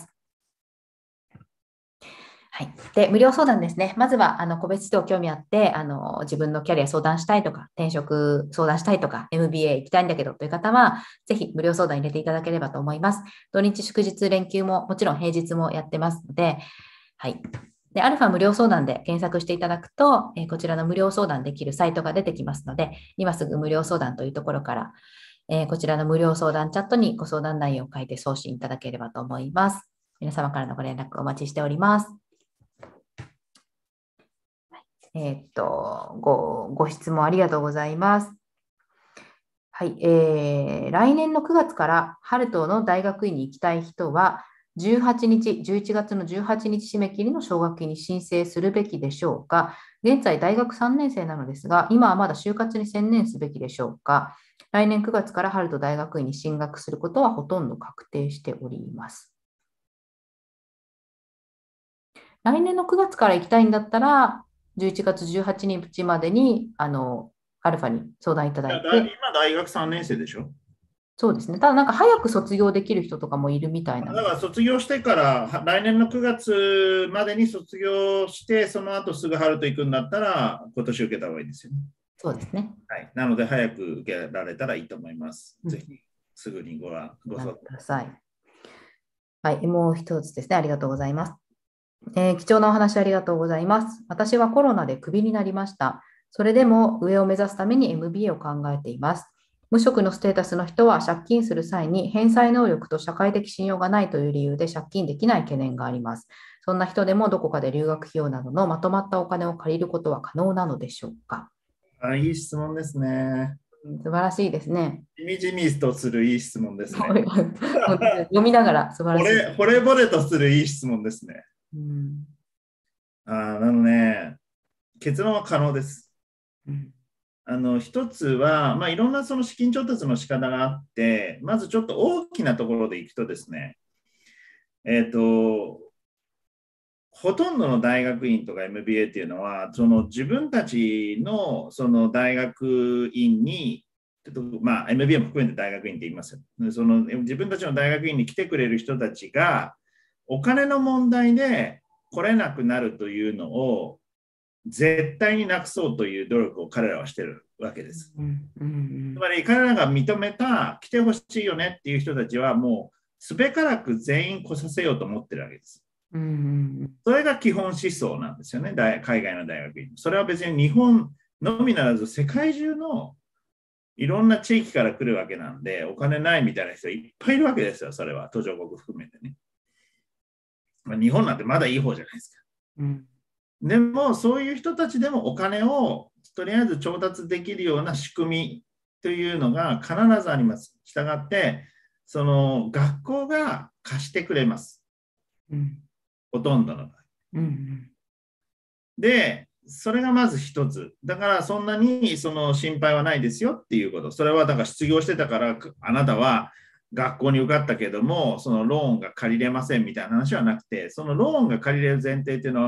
はい。で、無料相談ですね。まずは、あの、個別指導興味あって、あの、自分のキャリア相談したいとか、転職相談したいとか、エムビーエー 行きたいんだけどという方は、ぜひ無料相談入れていただければと思います。土日祝日連休も、もちろん平日もやってますので、はい。で、アルファ無料相談で検索していただくと、えーこちらの無料相談できるサイトが出てきますので、今すぐ無料相談というところから、えーこちらの無料相談チャットにご相談内容を書いて送信いただければと思います。皆様からのご連絡お待ちしております。えーっと、ご、ご質問ありがとうございます。はい、えー、来年のくがつから春東の大学院に行きたい人は、じゅうはちにち、じゅういちがつのじゅうはちにち締め切りの奨学金に申請するべきでしょうか。現在大学さんねん生なのですが、今はまだ就活に専念すべきでしょうか。来年くがつから春東大学院に進学することはほとんど確定しております。来年のくがつから行きたいんだったら、じゅういちがつじゅうはちにちまでに、あの、アルファに相談いただいて、 今大学さんねん生でしょ。 そうですね。ただなんか早く卒業できる人とかもいるみたいなので。 だから卒業してからは来年のくがつまでに卒業して、その後すぐ春と行くんだったら、今年受けた方がいいですよね。 そうですね。 はい、なので、早く受けられたらいいと思います。 うんぜひ、すぐにご覧ご相談ください。はい、もう一つですね。ありがとうございます。えー貴重なお話ありがとうございます。私はコロナでクビになりました。それでも上を目指すために エムビーエー を考えています。無職のステータスの人は借金する際に返済能力と社会的信用がないという理由で借金できない懸念があります。そんな人でもどこかで留学費用などのまとまったお金を借りることは可能なのでしょうか。 あ。いい質問ですね。 素晴らしいですね。 じみじみとするいい質問ですね。 読みながら素晴らしい。 惚れ惚れ惚れとするいい質問ですね。 うんあなのね、結論は可能です。 うんあの一つは、まあ、いろんなその資金調達の仕方があって、まずちょっと大きなところでいくとですね、えっ、と、ほとんどの大学院とか エムビーエー っていうのは、その自分たちのその大学院に、まあ、エムビーエー も含めて大学院って言いますよ。その自分たちの大学院に来てくれる人たちが、お金の問題で来れなくなるというのを絶対になくそうという努力を彼らはしてるわけです。 うんうんつまり彼らが認めた来てほしいよねっていう人たちはもうすべからく全員来させようと思ってるわけです。 うんうんそれが基本思想なんですよね、海外の大学院。それは別に日本のみならず世界中のいろんな地域から来るわけなんで、お金ないみたいな人いっぱいいるわけですよ、それは途上国含めてね。まあ、日本なんてまだいい方じゃないですか。 うんでもそういう人たちでもお金をとりあえず調達できるような仕組みというのが必ずあります。したがってその学校が貸してくれます。 うんほとんどの場合。 うんで、それがまず一つ。だからそんなにその心配はないですよっていうこと。それはだから失業してたからあなたは学校に受かったけども、そのローンが借りれませんみたいな話はなくて、そのローンが借りれる前提っていうのは、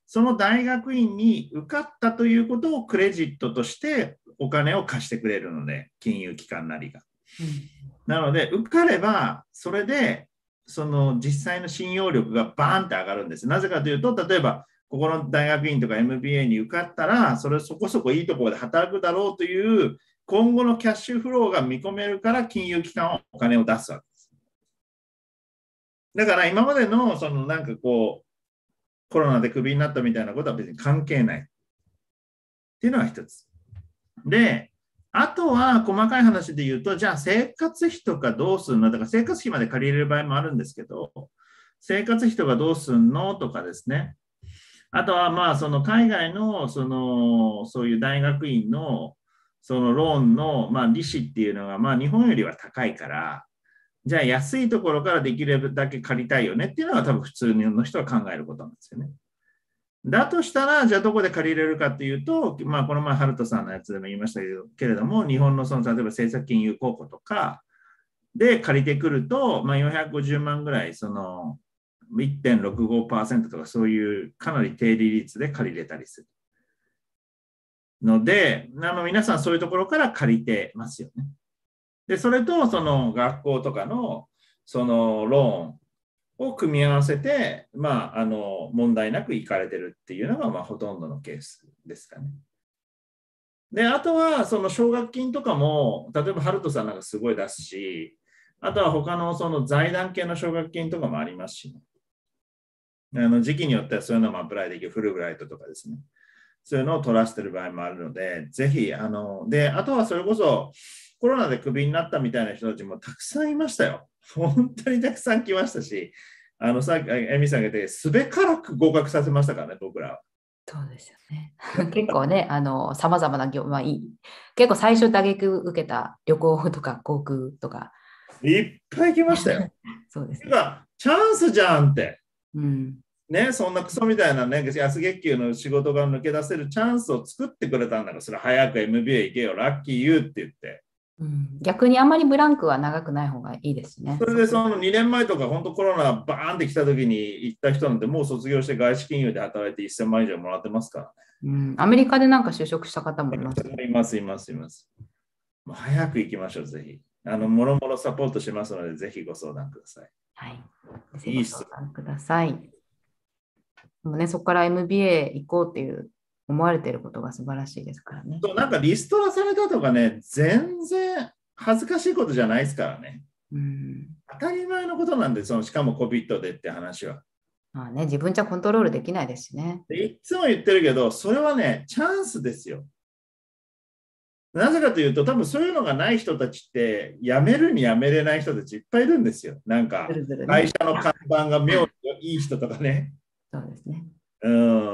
その大学院に受かったということをクレジットとしてお金を貸してくれるので、金融機関なりが。うん、なので、受かれば、それで、その実際の信用力がバーンって上がるんです。なぜかというと、例えば、ここの大学院とか エムビーエー に受かったら、それそこそこいいところで働くだろうという、今後のキャッシュフローが見込めるから、金融機関はお金を出すわけです。だから今までの、そのなんかこう、コロナでクビになったみたいなことは別に関係ない。っていうのが一つ。で、あとは細かい話で言うと、じゃあ生活費とかどうするの？だから生活費まで借りれる場合もあるんですけど、生活費とかどうするのとかですね。あとはまあその海外のそのそういう大学院のそのローンのまあ利子っていうのがまあ日本よりは高いから、じゃあ安いところからできるだけ借りたいよねっていうのが多分普通の人は考えることなんですよね。だとしたら、じゃあどこで借りれるかっていうと、まあこの前、ハルトさんのやつでも言いましたけれども、日本のその例えば政策金融公庫とかで借りてくると、まあ、よんひゃくごじゅうまんぐらい、その いってんろくごパーセント とかそういうかなり低利率で借りれたりする。ので、あの皆さんそういうところから借りてますよね。で、それとその学校とかのそのローンを組み合わせて、まあ、あの問題なく行かれてるっていうのが、まあ、ほとんどのケースですかね。で、あとはその奨学金とかも、例えばハルトさんなんかすごい出すし、あとは他のその財団系の奨学金とかもありますし、ね、あの時期によってはそういうのもアプライできる、フルブライトとかですね。そういうのを取らせてる場合もあるので、ぜひ、あの、で、あとはそれこそ、コロナでクビになったみたいな人たちもたくさんいましたよ。本当にたくさん来ましたし、あの、さっき、エミさんが言って、すべからく合格させましたからね、僕らは。 そうですよね。結構ね、あの、さまざまな業、まあいい。結構最初打撃受けた旅行とか航空とか。 いっぱい来ましたよ。 そうですね。 てか、チャンスじゃんって。 うん。 ね、そんなクソみたいなね、安月給の仕事が抜け出せるチャンスを作ってくれたんだから、それ早く エムビーエー 行けよ、ラッキーユーって言って。 うん、逆にあんまりブランクは長くない方がいいですね。 それでそのにねんまえとか、本当コロナバーンって来た時に行った人なんて、もう卒業して外資金融で働いてせんまん以上もらってますからね。 うん、アメリカでなんか就職した方もいます、 ね。います、います、います。もう早く行きましょう、ぜひ。あの、もろもろサポートしますので、ぜひご相談ください。 はい。ぜひご相談ください。でもね、そこから エムビーエー 行こうっていう思われていることが素晴らしいですからね。 そう、なんかリストラされたとかね、全然恥ずかしいことじゃないですからね。うん、当たり前のことなんで、そのしかも コビッド でって話は。 まあね、自分じゃコントロールできないですしね。 でいつも言ってるけど、それはね、チャンスですよ。なぜかというと、多分そういうのがない人たちって、辞めるに辞めれない人たちいっぱいいるんですよ。なんか、会社の看板が妙にいい人とかね。 そうですね。 うん、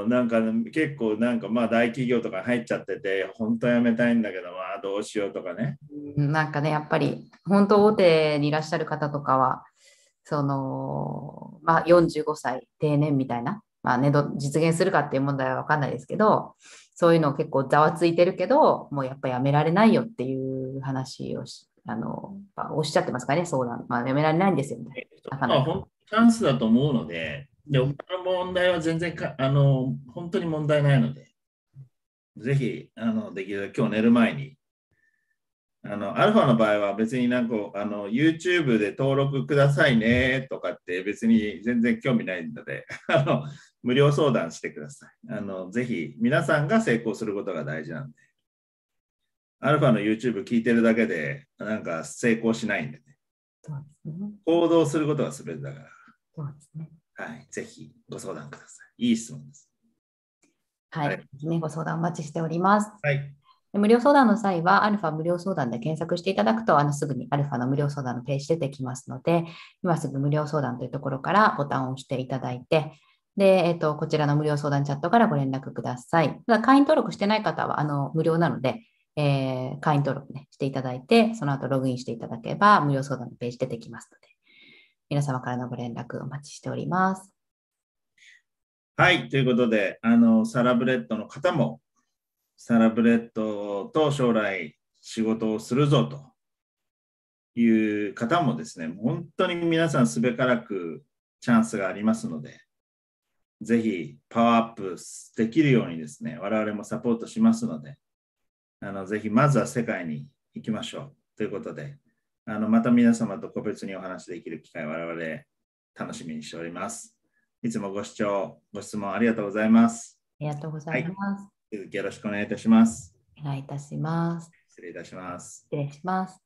なんか、ね、結構なんかまあ大企業とか入っちゃってて、本当は辞めたいんだけど、まあどうしようとかね。 なんかね、やっぱり本当大手にいらっしゃる方とかは、その、まあよんじゅうごさい定年みたいな、まあね、実現するかっていう問題は分かんないですけど、そういうの結構ざわついてるけど、もうやっぱやめられないよっていう話をし、あの、おっしゃってますかね、相談。まあやめられないんですよね。なかなか。 チャンスだと思うので、で、他の問題は全然か、あの、本当に問題ないので、ぜひ、あの、できるだけ今日寝る前に、あの、アルファの場合は別になんか、あの、YouTube で登録くださいねとかって別に全然興味ないので、あの、無料相談してください。あの、ぜひ、皆さんが成功することが大事なんで。アルファの YouTube 聞いてるだけで、なんか成功しないんでね。そうですね。行動することが全てだから。そうですね。はい。ぜひご相談ください。いい質問です。 はい。はい、ご相談お待ちしております。 はい。 無料相談の際は、アルファ無料相談で検索していただくと、あのすぐにアルファの無料相談のページ出てきますので、今すぐ無料相談というところからボタンを押していただいて、で、えっと、こちらの無料相談チャットからご連絡ください。ただ会員登録してない方はあの無料なので、えー、会員登録、ね、していただいて、その後ログインしていただければ無料相談のページ出てきますので、皆様からのご連絡お待ちしております。 はい、ということで、あのサラブレッドの方も、サラブレッドと将来仕事をするぞという方もですね、本当に皆さんすべからくチャンスがありますので、 ぜひパワーアップできるようにですね、我々もサポートしますので、あのぜひまずは世界に行きましょうということで、あのまた皆様と個別にお話できる機会を我々楽しみにしております。いつもご視聴、ご質問ありがとうございます。 ありがとうございます。 続きよろしくお願いいたします。 お願いいたします。 失礼いたします。 失礼します。